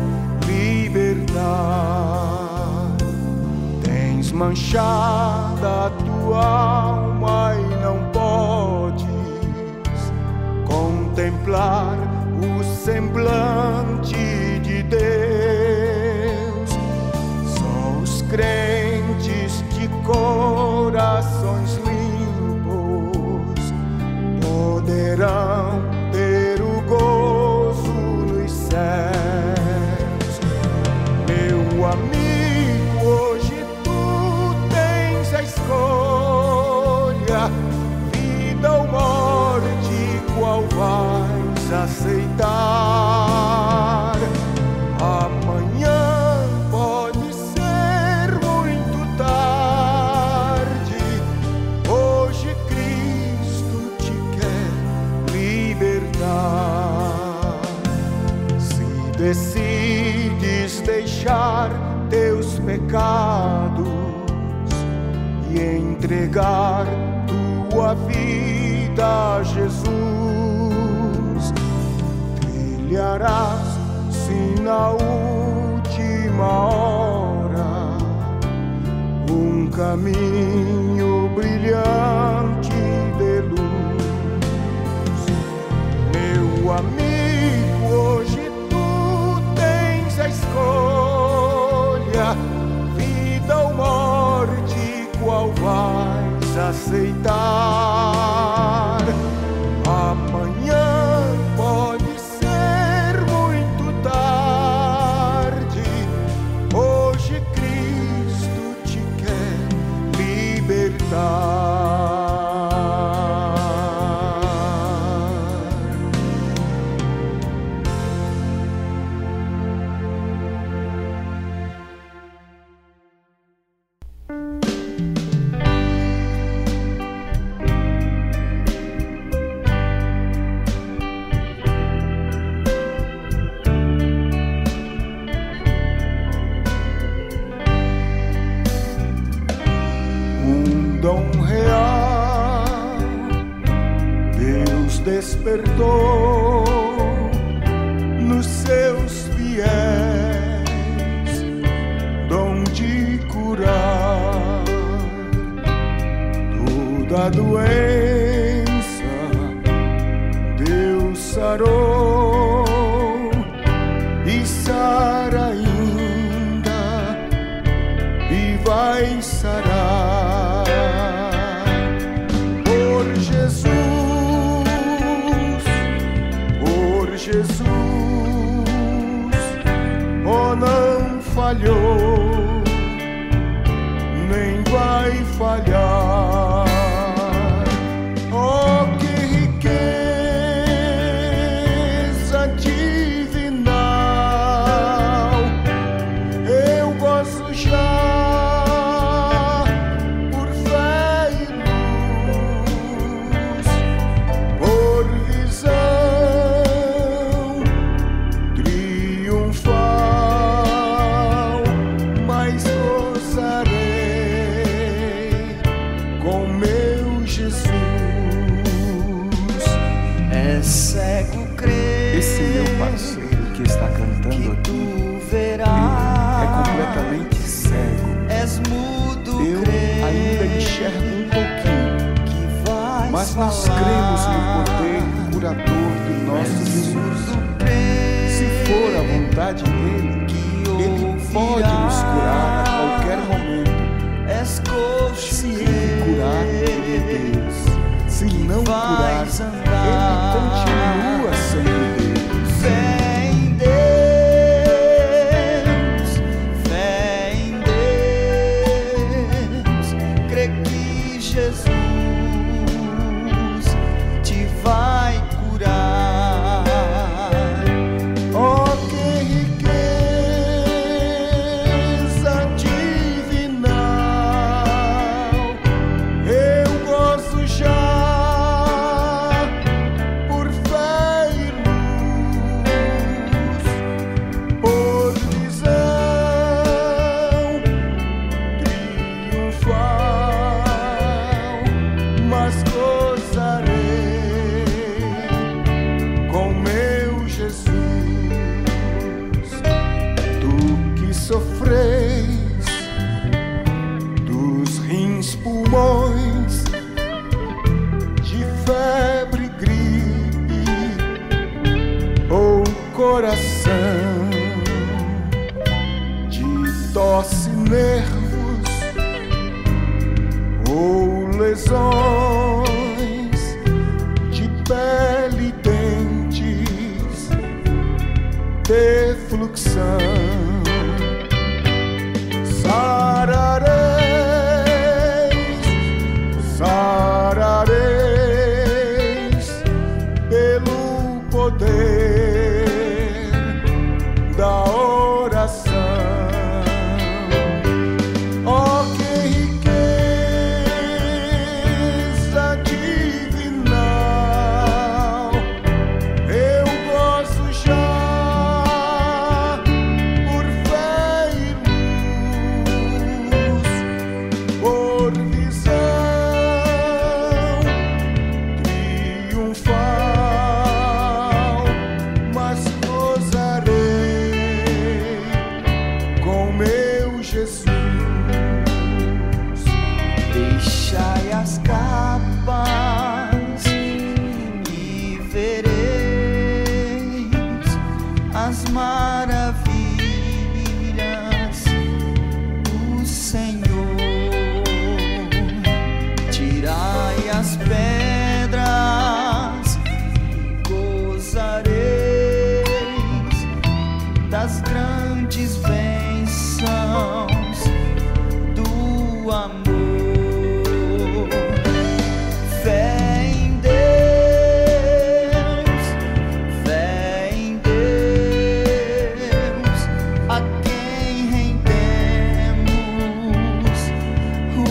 libertar. Tens manchada a tua alma e não podes contemplar o semblante de Deus. Só os crentes de corações limpos poderão ter o gozo nos céus. Meu amigo, hoje tu tens a escolha, vida ou morte, qual vais aceitar? Amanhã pode ser muito tarde. Hoje Cristo te quer libertar. Se decides deixar teus pecados e entregar tua vida a Jesus, trilharás sim na última hora um caminho brilhante de luz. Meu amigo, hoje tu tens a escolha, vida ou morte, qual vais aceitar? Amanhã pode ser muito tarde. Hoje Cristo te quer libertar. Despertou nos seus fiéis dom de curar toda doença. Deus sarou e sara ainda e vai sarar. Por Jesus, com meu Jesus. É cego crer. Esse meu parceiro que está cantando que aqui, tu verás. é completamente cego. És mudo. Eu crer ainda enxergo um pouquinho, que vais mas nós falar. cremos no poder curador do nosso Jesus. Se for a vontade dele, ele pode nos curar a qualquer momento. Se ele curar, ele é Deus. Se não curar, ele continua sendo Deus. Fé em Deus, fé em Deus, crê que Jesus te vai curar. Oh, que riqueza divinal, eu gozo já por fé e luz, por visão triunfal, mas gozarei com meu Jesus. Tu que sofreis dos rins, pulmões, de febre, gripe ou coração, de tosse, nervos ou lesões, de pele, dentes, defluxão, sarareis, sarareis pelo poder da oração. Oh, que riqueza divinal, eu gozo já por fé e luz, por visão triunfal, mas gozarei com meu Jesus. Deixai as capas e vereis as maravilhas do Senhor. Tirai as pedras e gozareis das grandes bênçãos do amor. Fé em Deus, fé em Deus, a quem rendemos o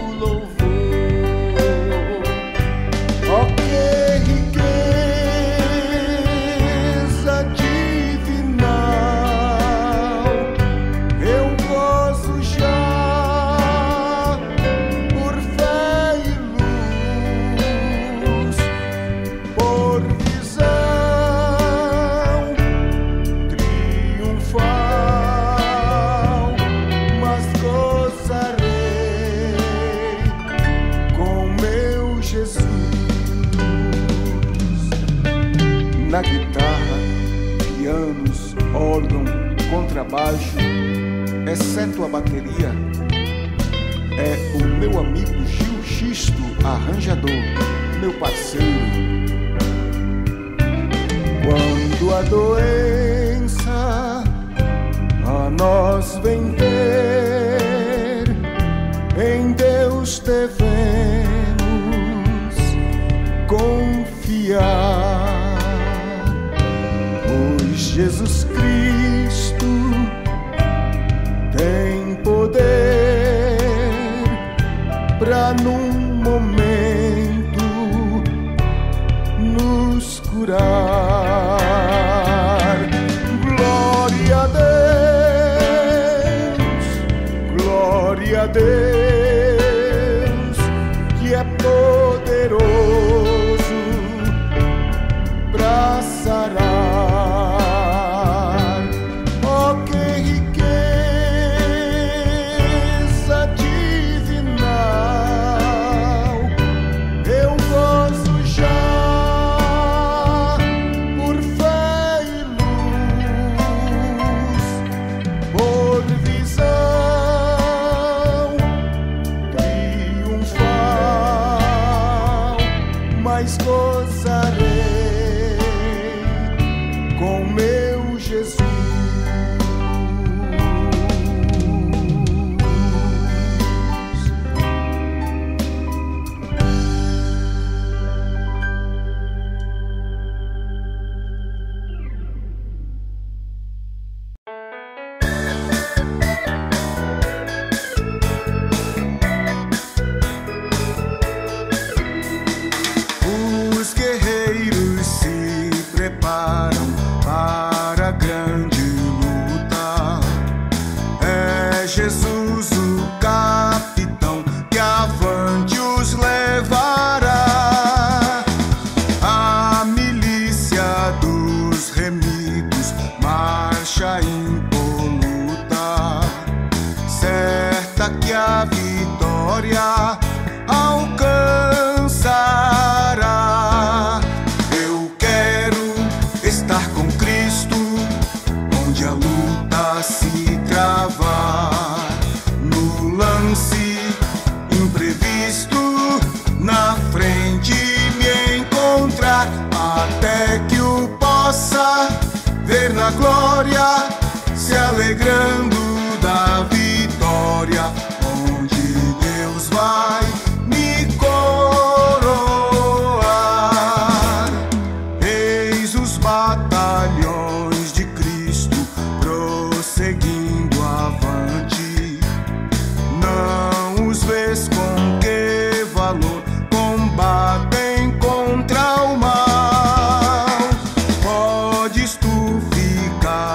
louvor. Oh, que riqueza divinal, eu gozo já por fé e luz, por visão triunfal, mas gozarei com meu Jesus. Na guitarra, pianos, órgão, contrabaixo, exceto a bateria, é o meu amigo Gil Xisto, arranjador, meu parceiro. Quando a doença a nós vem ter, em Deus devemos confiar, pois Jesus Cristo tem poder pra num momento nos curar. Glória a Deus, glória a Deus, e é poderoso pra sarar. Oh, que riqueza divinal, eu gozo já por fé e luz, por visão triunfal, mas gozarei com meu Jesus. Os guerreiros se preparam para a grande luta. É Jesus o capitão que avante os levará. A milícia dos remidos marcha impoluta, certa que a vitória alcançará. Eu quero estar com Cristo, onde a luta se travar, no lance imprevisto, na frente me encontrar, até que o possa ver na glória, se alegrando da vitória, onde Deus vai me coroar. Eis os batalhões de Cristo prosseguindo avante. Não os vês com que valor combatem contra o mal. Podes tu ficar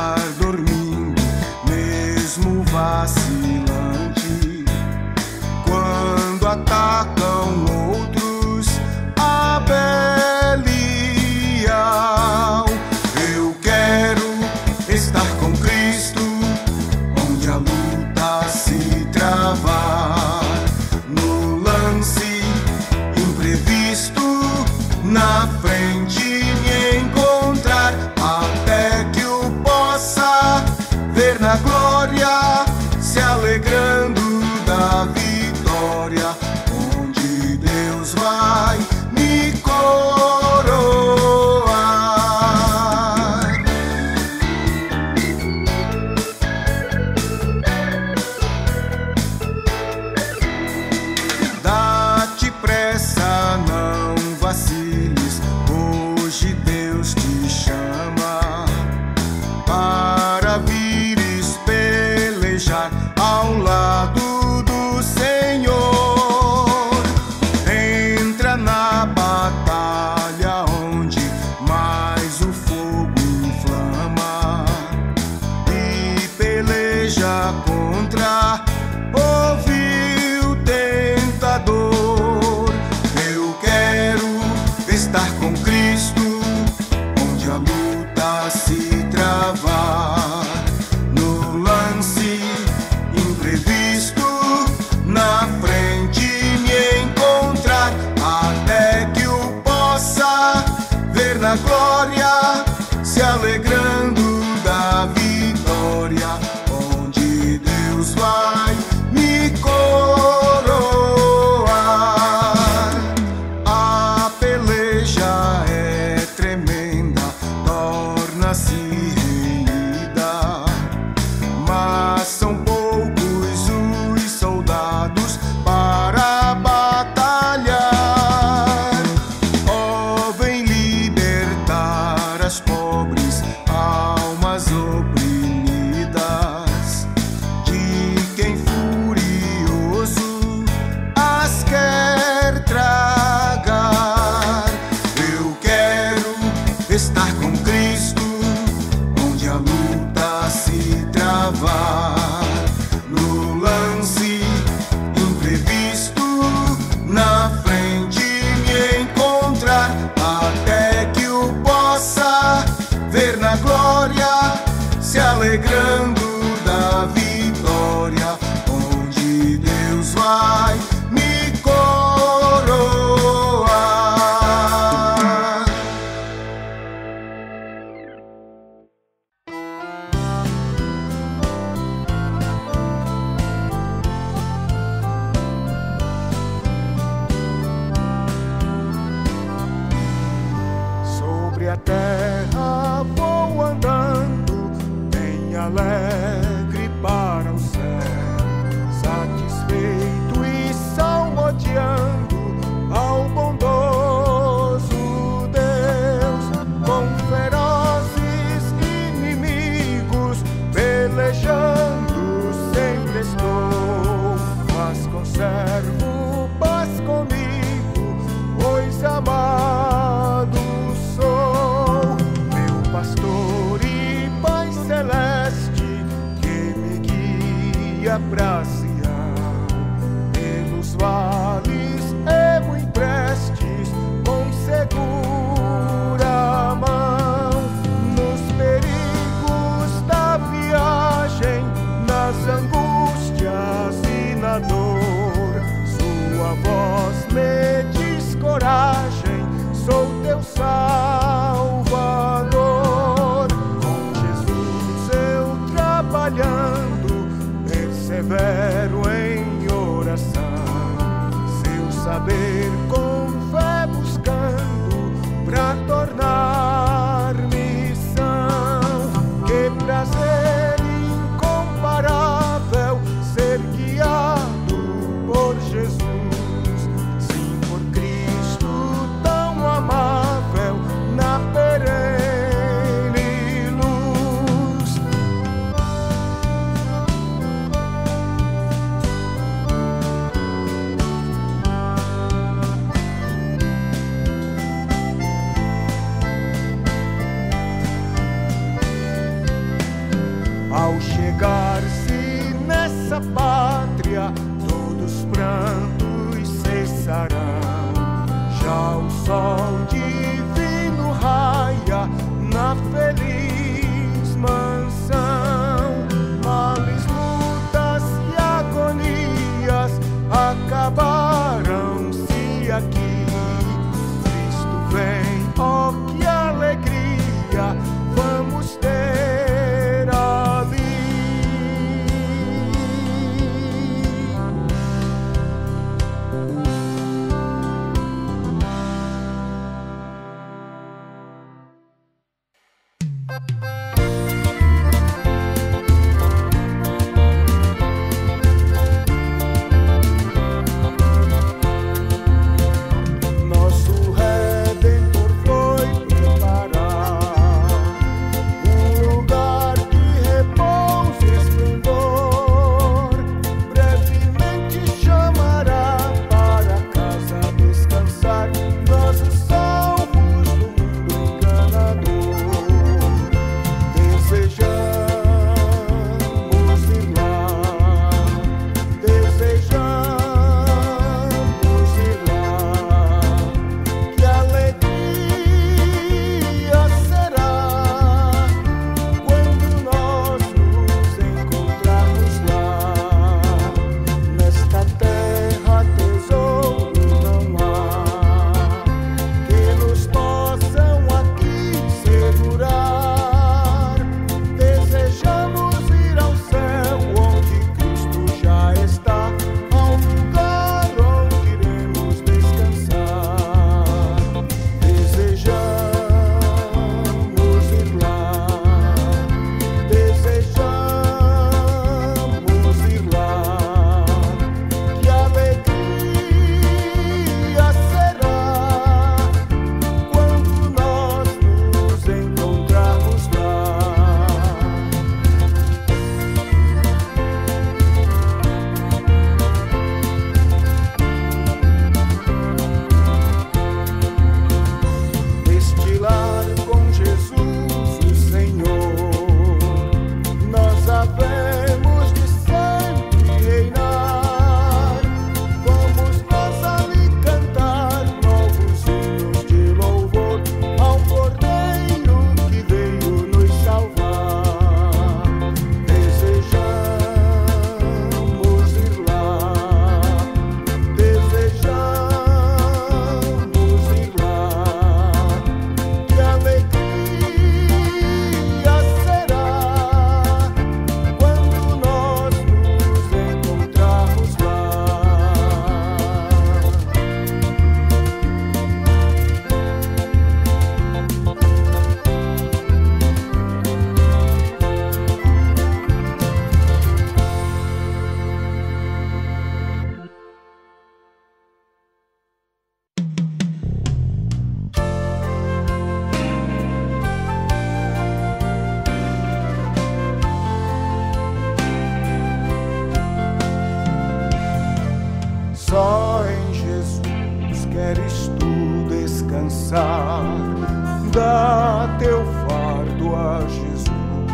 saber, com fé buscando, pra tornar missão. Que prazer incomparável ser guiado por Jesus, sim, por Cristo tão amável na perene luz. Ao chegar-se nessa pátria, todos prantos cessarão. Já o sol divino raia na feliz mansão. Males, lutas e agonias acabaram-se aqui. Cristo vem, oh que alegria vamos ter ali. Nosso Redentor foi preparar um lugar de repouso e esplendor. Brevemente chamará para casa descansar nós os salvos do mundo enganador. Desejamos ir lá, desejamos ir lá. Que alegria será quando nós nos encontrarmos lá. Nesta terra tesouro não há que nos possam aqui segurar. Desejamos ir ao céu onde Cristo já está, ao lugar onde iremos descansar. Desejamos ir lá, desejamos ir lá. Que alegria será quando nós nos encontrarmos lá. Destilar com Jesus o Senhor, nós havemos de sempre reinar. Vamos nós ali cantar novos hinos de louvor ao Cordeiro que veio nos salvar. Desejamos ir lá, desejamos ir lá. Que alegria será quando nós nos encontrarmos lá. Só em Jesus queres tu descansar. Dá teu fardo a Jesus.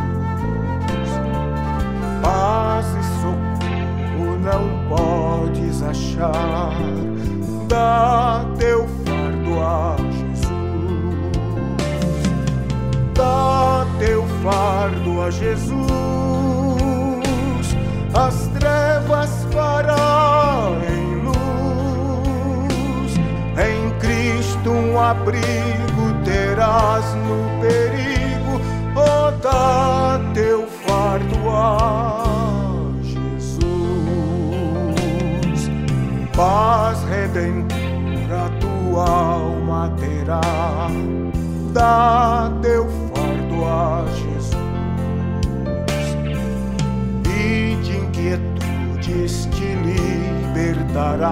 Paz e socorro não podes achar. Dá teu fardo a Jesus. Dá teu fardo a Jesus. As trevas fará em luz. Em Cristo um abrigo terás no perigo. Oh, dá teu fardo a Jesus. Paz redentora agora tua alma terá. Dá teu fardo a Jesus, e de inquietudes te libertará.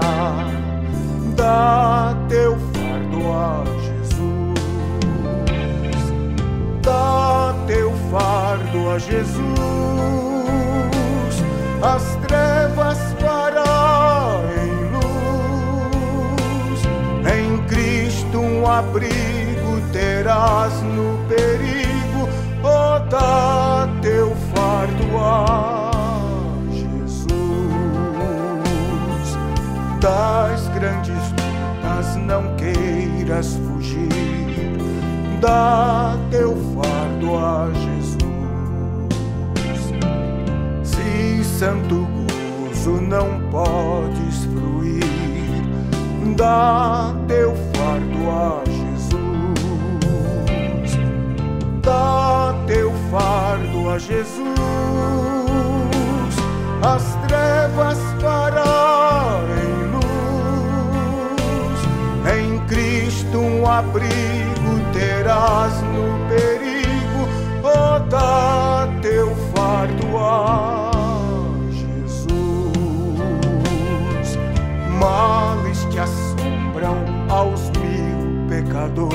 Dá teu fardo a Jesus, dá teu fardo a Jesus. As trevas fará em luz, em Cristo um abrigo terás no perigo. Oh, dá teu fardo a Jesus. Das grandes lutas não queiras fugir, dá teu fardo a Jesus. Se santo gozo não podes fruir, dá teu fardo a Jesus. Dá teu fardo a Jesus. As trevas fará em luz, em Cristo um abrigo terás no perigo. Oh, dá teu fardo a Jesus. Males que assombram aos mil pecadores,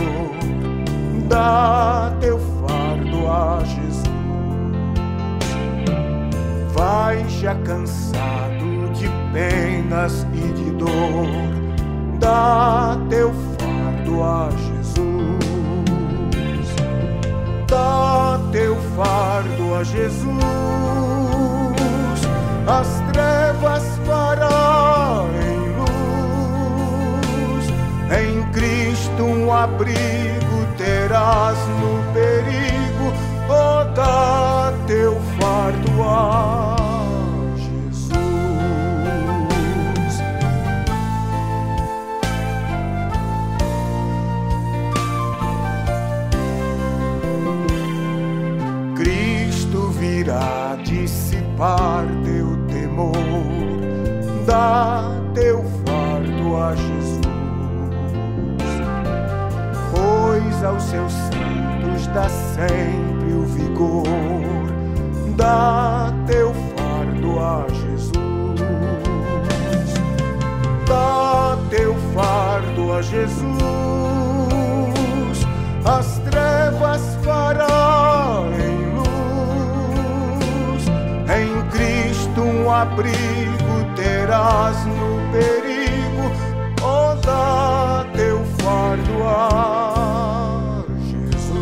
dá teu fardo a Jesus. Vai já cansado de penas e de dor, dá teu fardo a Jesus. Dá teu fardo a Jesus. As trevas fará em luz, em Cristo um abrigo terás no perigo. Oh, dá teu fardo a Jesus. Cristo virá dissipar teu temor, dá teu fardo a Jesus. Pois aos seus santos dá sempre o vigor, dá teu fardo a Jesus. Dá teu fardo a Jesus. As trevas fará em luz, em Cristo um abrigo terás no perigo. Oh, dá teu fardo a Jesus.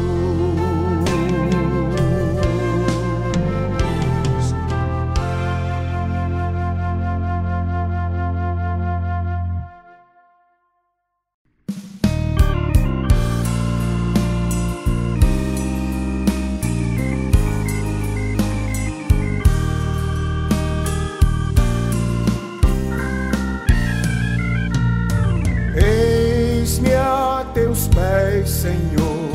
Eis-me a teus pés, Senhor,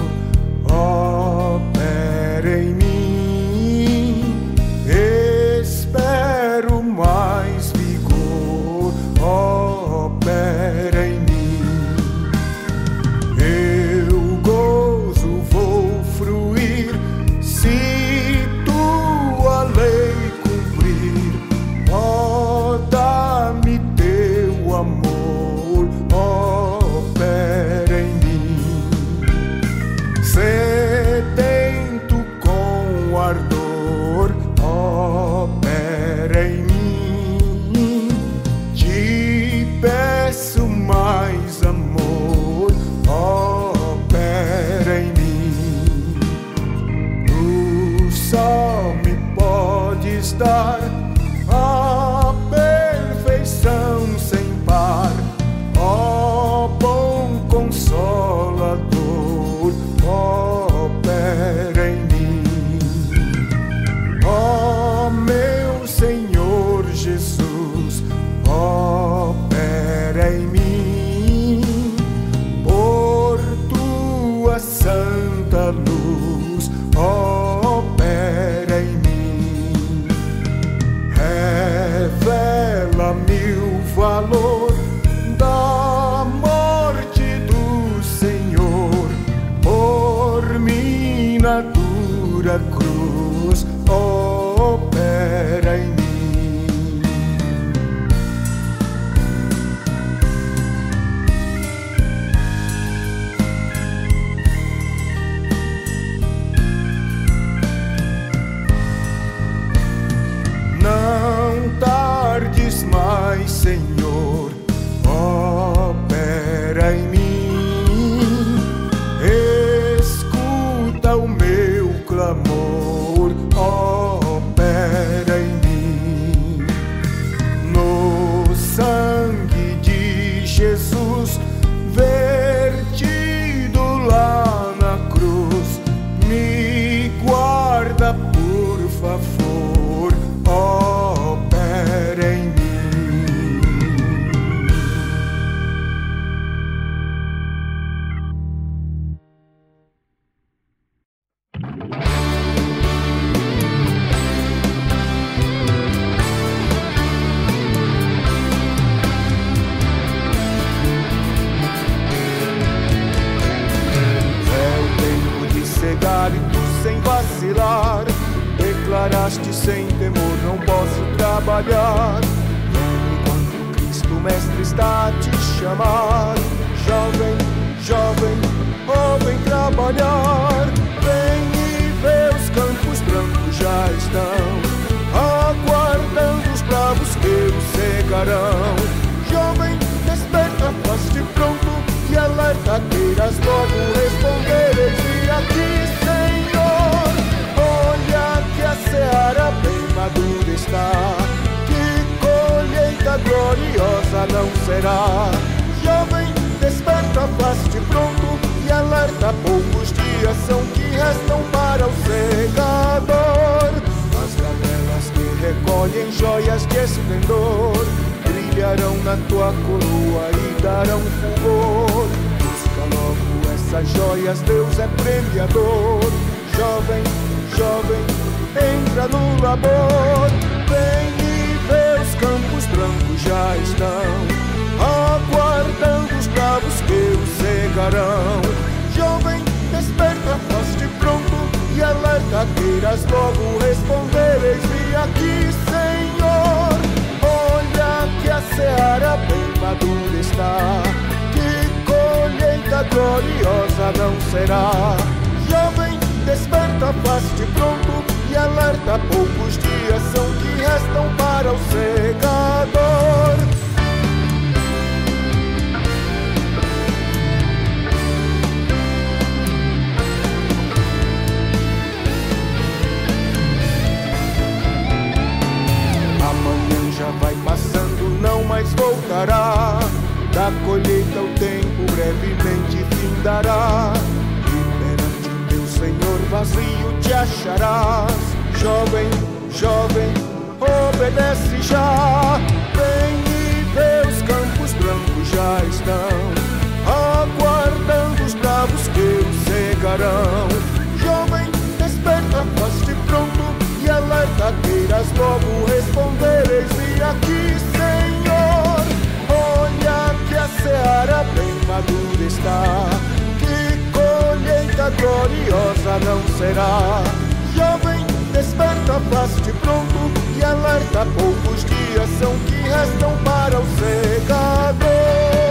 opera em mim. Espero mais vigor, opera em mim. Eu gozo vou fruir se tua lei cumprir. Ó, dá-me teu amor, opera em mim. declaraste sem temor, não posso trabalhar. Vem enquanto Cristo Mestre está a te chamar. Jovem, jovem, oh, vem trabalhar. Vem e vê, os campos brancos já estão aguardando os bravos que os cegarão. Jovem, desperta, faz-te pronto e alerta, queiras logo responder. Eis aqui, Senhor, olha que a seara bem madura está, que colheita gloriosa não será. Jovem, desperta, faz-te pronto e alerta, poucos dias são que restam para o segador. As gavelas que recolhem joias de esplendor brilharão na tua coroa e darão fulgor. Busca logo essas joias, Deus é premiador. Jovem, jovem, entra no labor. Vem e vê, os campos brancos já estão aguardando os bravos que os cegarão. Jovem, desperta, faz-te pronto e alerta, queiras logo responder. Eis-me aqui, Senhor, olha que a seara bem madura está, que colheita gloriosa não será. Jovem, desperta, faz-te pronto e alerta, poucos dias são que restam para o segador. Amanhã já vai passando, não mais voltará. Da colheita o tempo brevemente findará, e perante teu Senhor vazio te acharás. Jovem, jovem, obedece já. Vem e vê, os campos brancos já estão aguardando os bravos que os cegarão. Jovem, desperta, faz-te pronto e alerta, queiras logo responder. Eis-me aqui, Senhor, olha que a seara bem madura está, que colheita gloriosa não será. Jovem, desperta, faz-te pronto e alerta, poucos dias são que restam para o segador.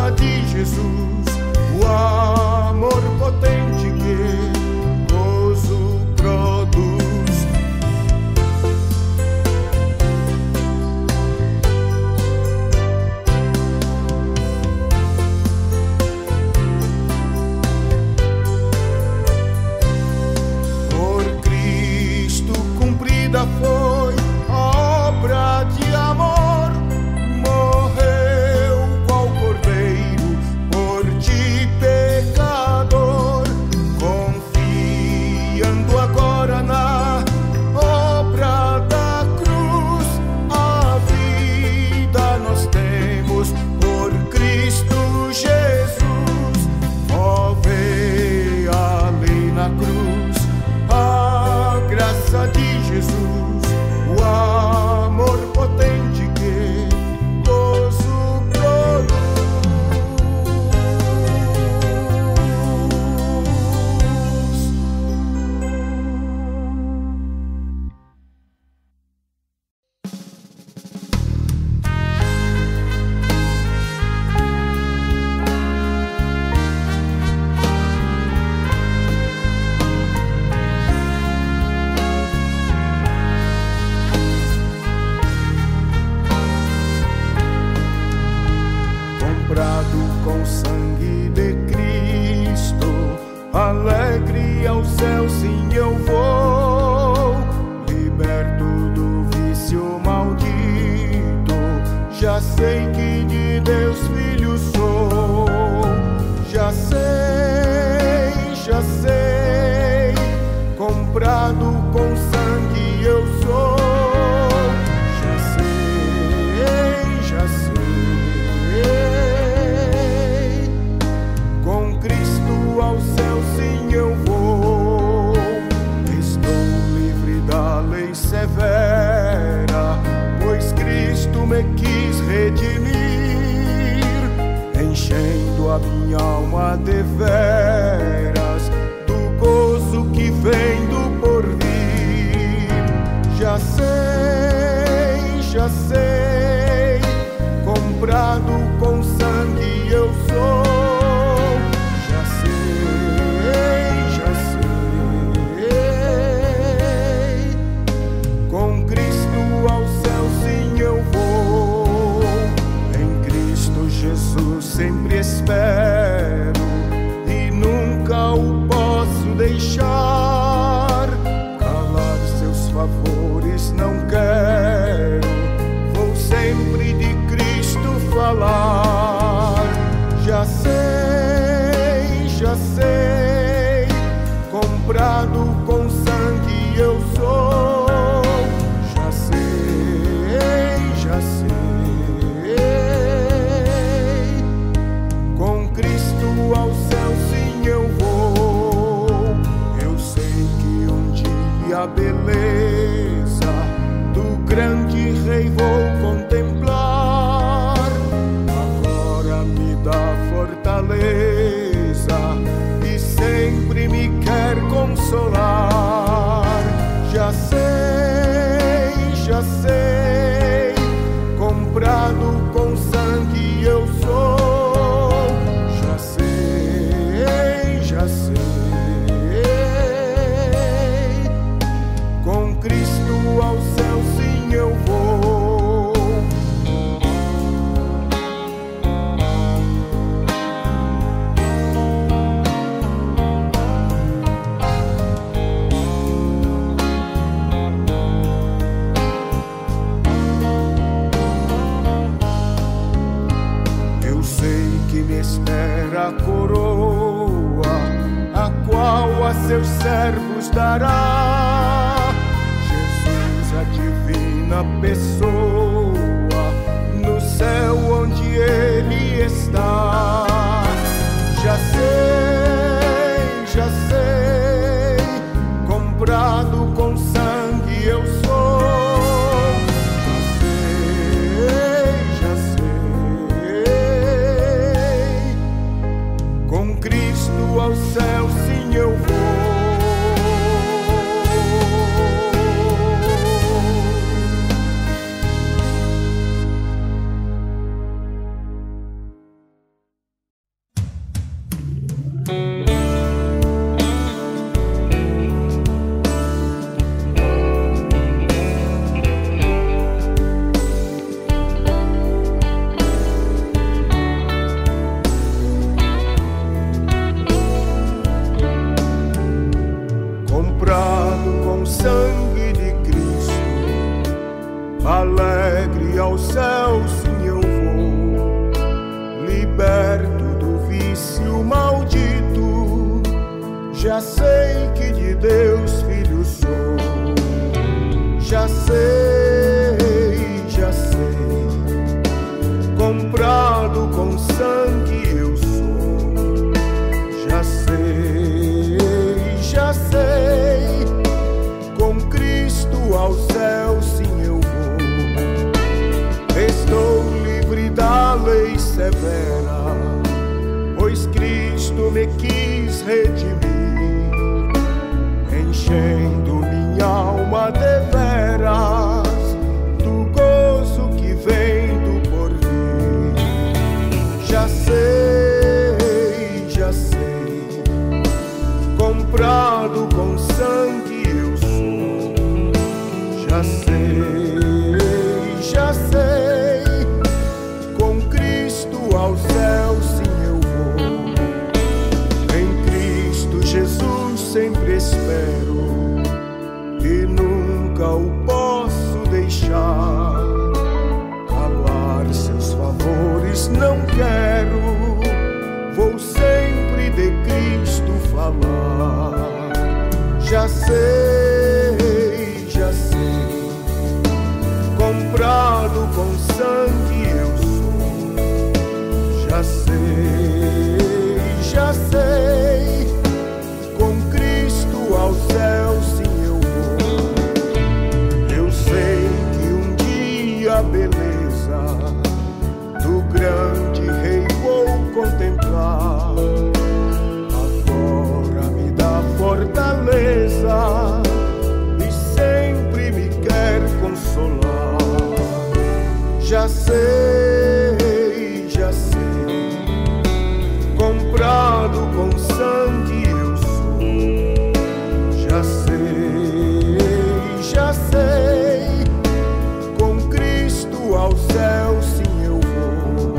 Jesus, o amor potente que gozo com sangue de Cristo. Alegre ao céu, sim, eu vou, liberto do vício maldito. Já sei que de Deus filho sou. Já sei, já sei, comprado com sangue eu sou. Já sei, já sei, com Cristo ao céu sim eu vou. Estou livre da lei severa, pois Cristo me quis redimir, enchendo a minha alma de veras do gozo que vem do porvir. Já sei, já sei, comprado com sangue eu sou. Já sei, já sei, com Cristo ao céu sim eu vou. Em Cristo Jesus sempre espero e nunca o posso deixar. Calar seus favores não quero, vou sempre de Cristo falar. Já sei, já sei, comprado com sangue eu sou. Já sei, já sei, com Cristo ao céu sim eu vou. Eu sei que um dia a beleza do grande Rei vou contemplar. Agora me dá fortaleza e sempre me quer consolar. Já sei, já sei, comprado com sangue eu sou. Já sei, já sei, com Cristo ao céu sim eu vou. Eu sei que me espera a coroa, a qual a seus servos dará Jesus, a divina pessoa, no céu onde Ele está. Já sei, já sei, comprado com sangue eu sou. Já sei, já sei, com Cristo ao céu sim eu vou. Alegre ao céu sim eu vou, liberto do vício maldito. Já sei que de Deus filho sou. Já sei, já sei, comprado com sangue eu sou. Já sei, já sei, com Cristo ao céu sim eu vou. Estou livre da lei severa, pois Cristo me quis redimir, enchendo minha alma de veras do gozo que vem do porvir. Já sei, já sei, comprado com sangue eu sou. Já sei, já sei, com Cristo ao céu sim eu espero e nunca o posso deixar. Calar seus favores não quero, vou sempre de Cristo falar. Já sei, já sei, comprado com sangue eu sou. Já sei, já sei, com Cristo ao céu sim eu vou. Eu sei que um dia a beleza do grande Rei vou contemplar. Agora me dá fortaleza e sempre me quer consolar. Já sei, já sei, comprado com sangue eu sou. Já sei, já sei, com Cristo ao céu sim eu vou.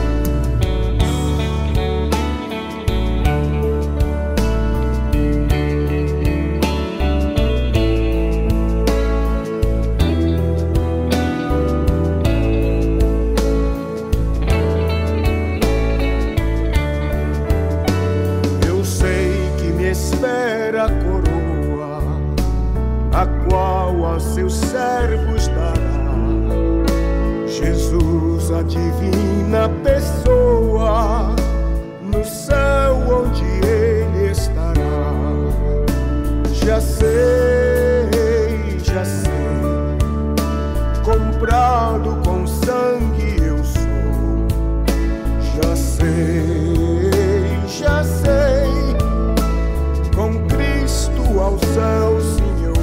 Eu sei que me espera a coroa, a qual a seus servos dará Jesus, a divina pessoa, no céu onde ele estará. Já sei, já sei, comprado com sangue eu sou. Já sei, já sei, com Cristo ao céu sim eu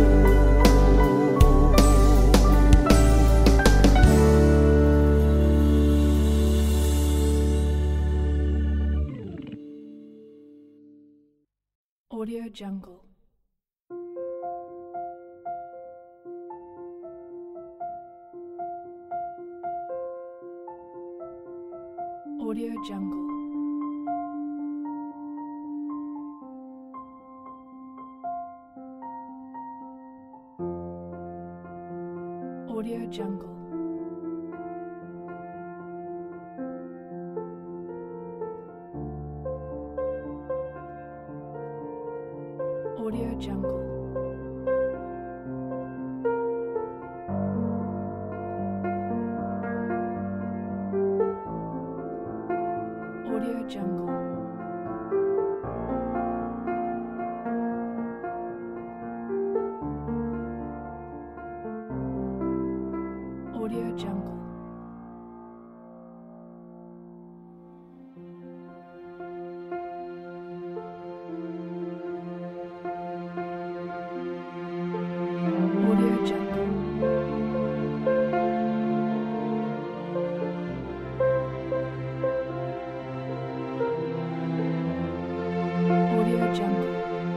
vou. Audio Jungle. Audio Jungle. Audio Jungle. Audio Jungle. Audio Jungle. Audio Jungle. Audio Jungle. Audio Jungle.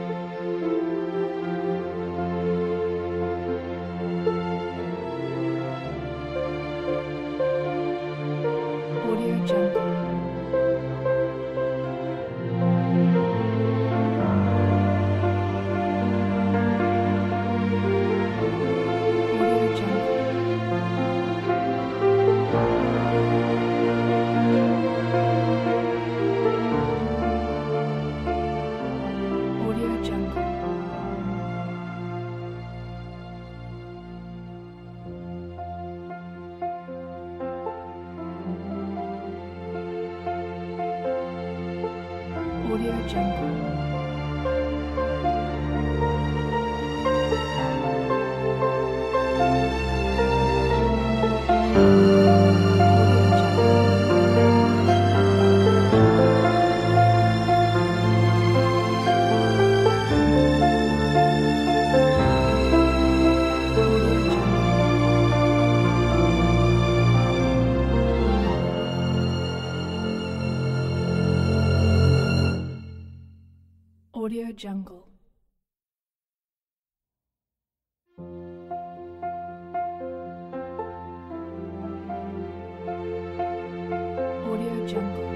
Audio Jungle. Audio Jungle. Audio Jungle. Audio Jungle.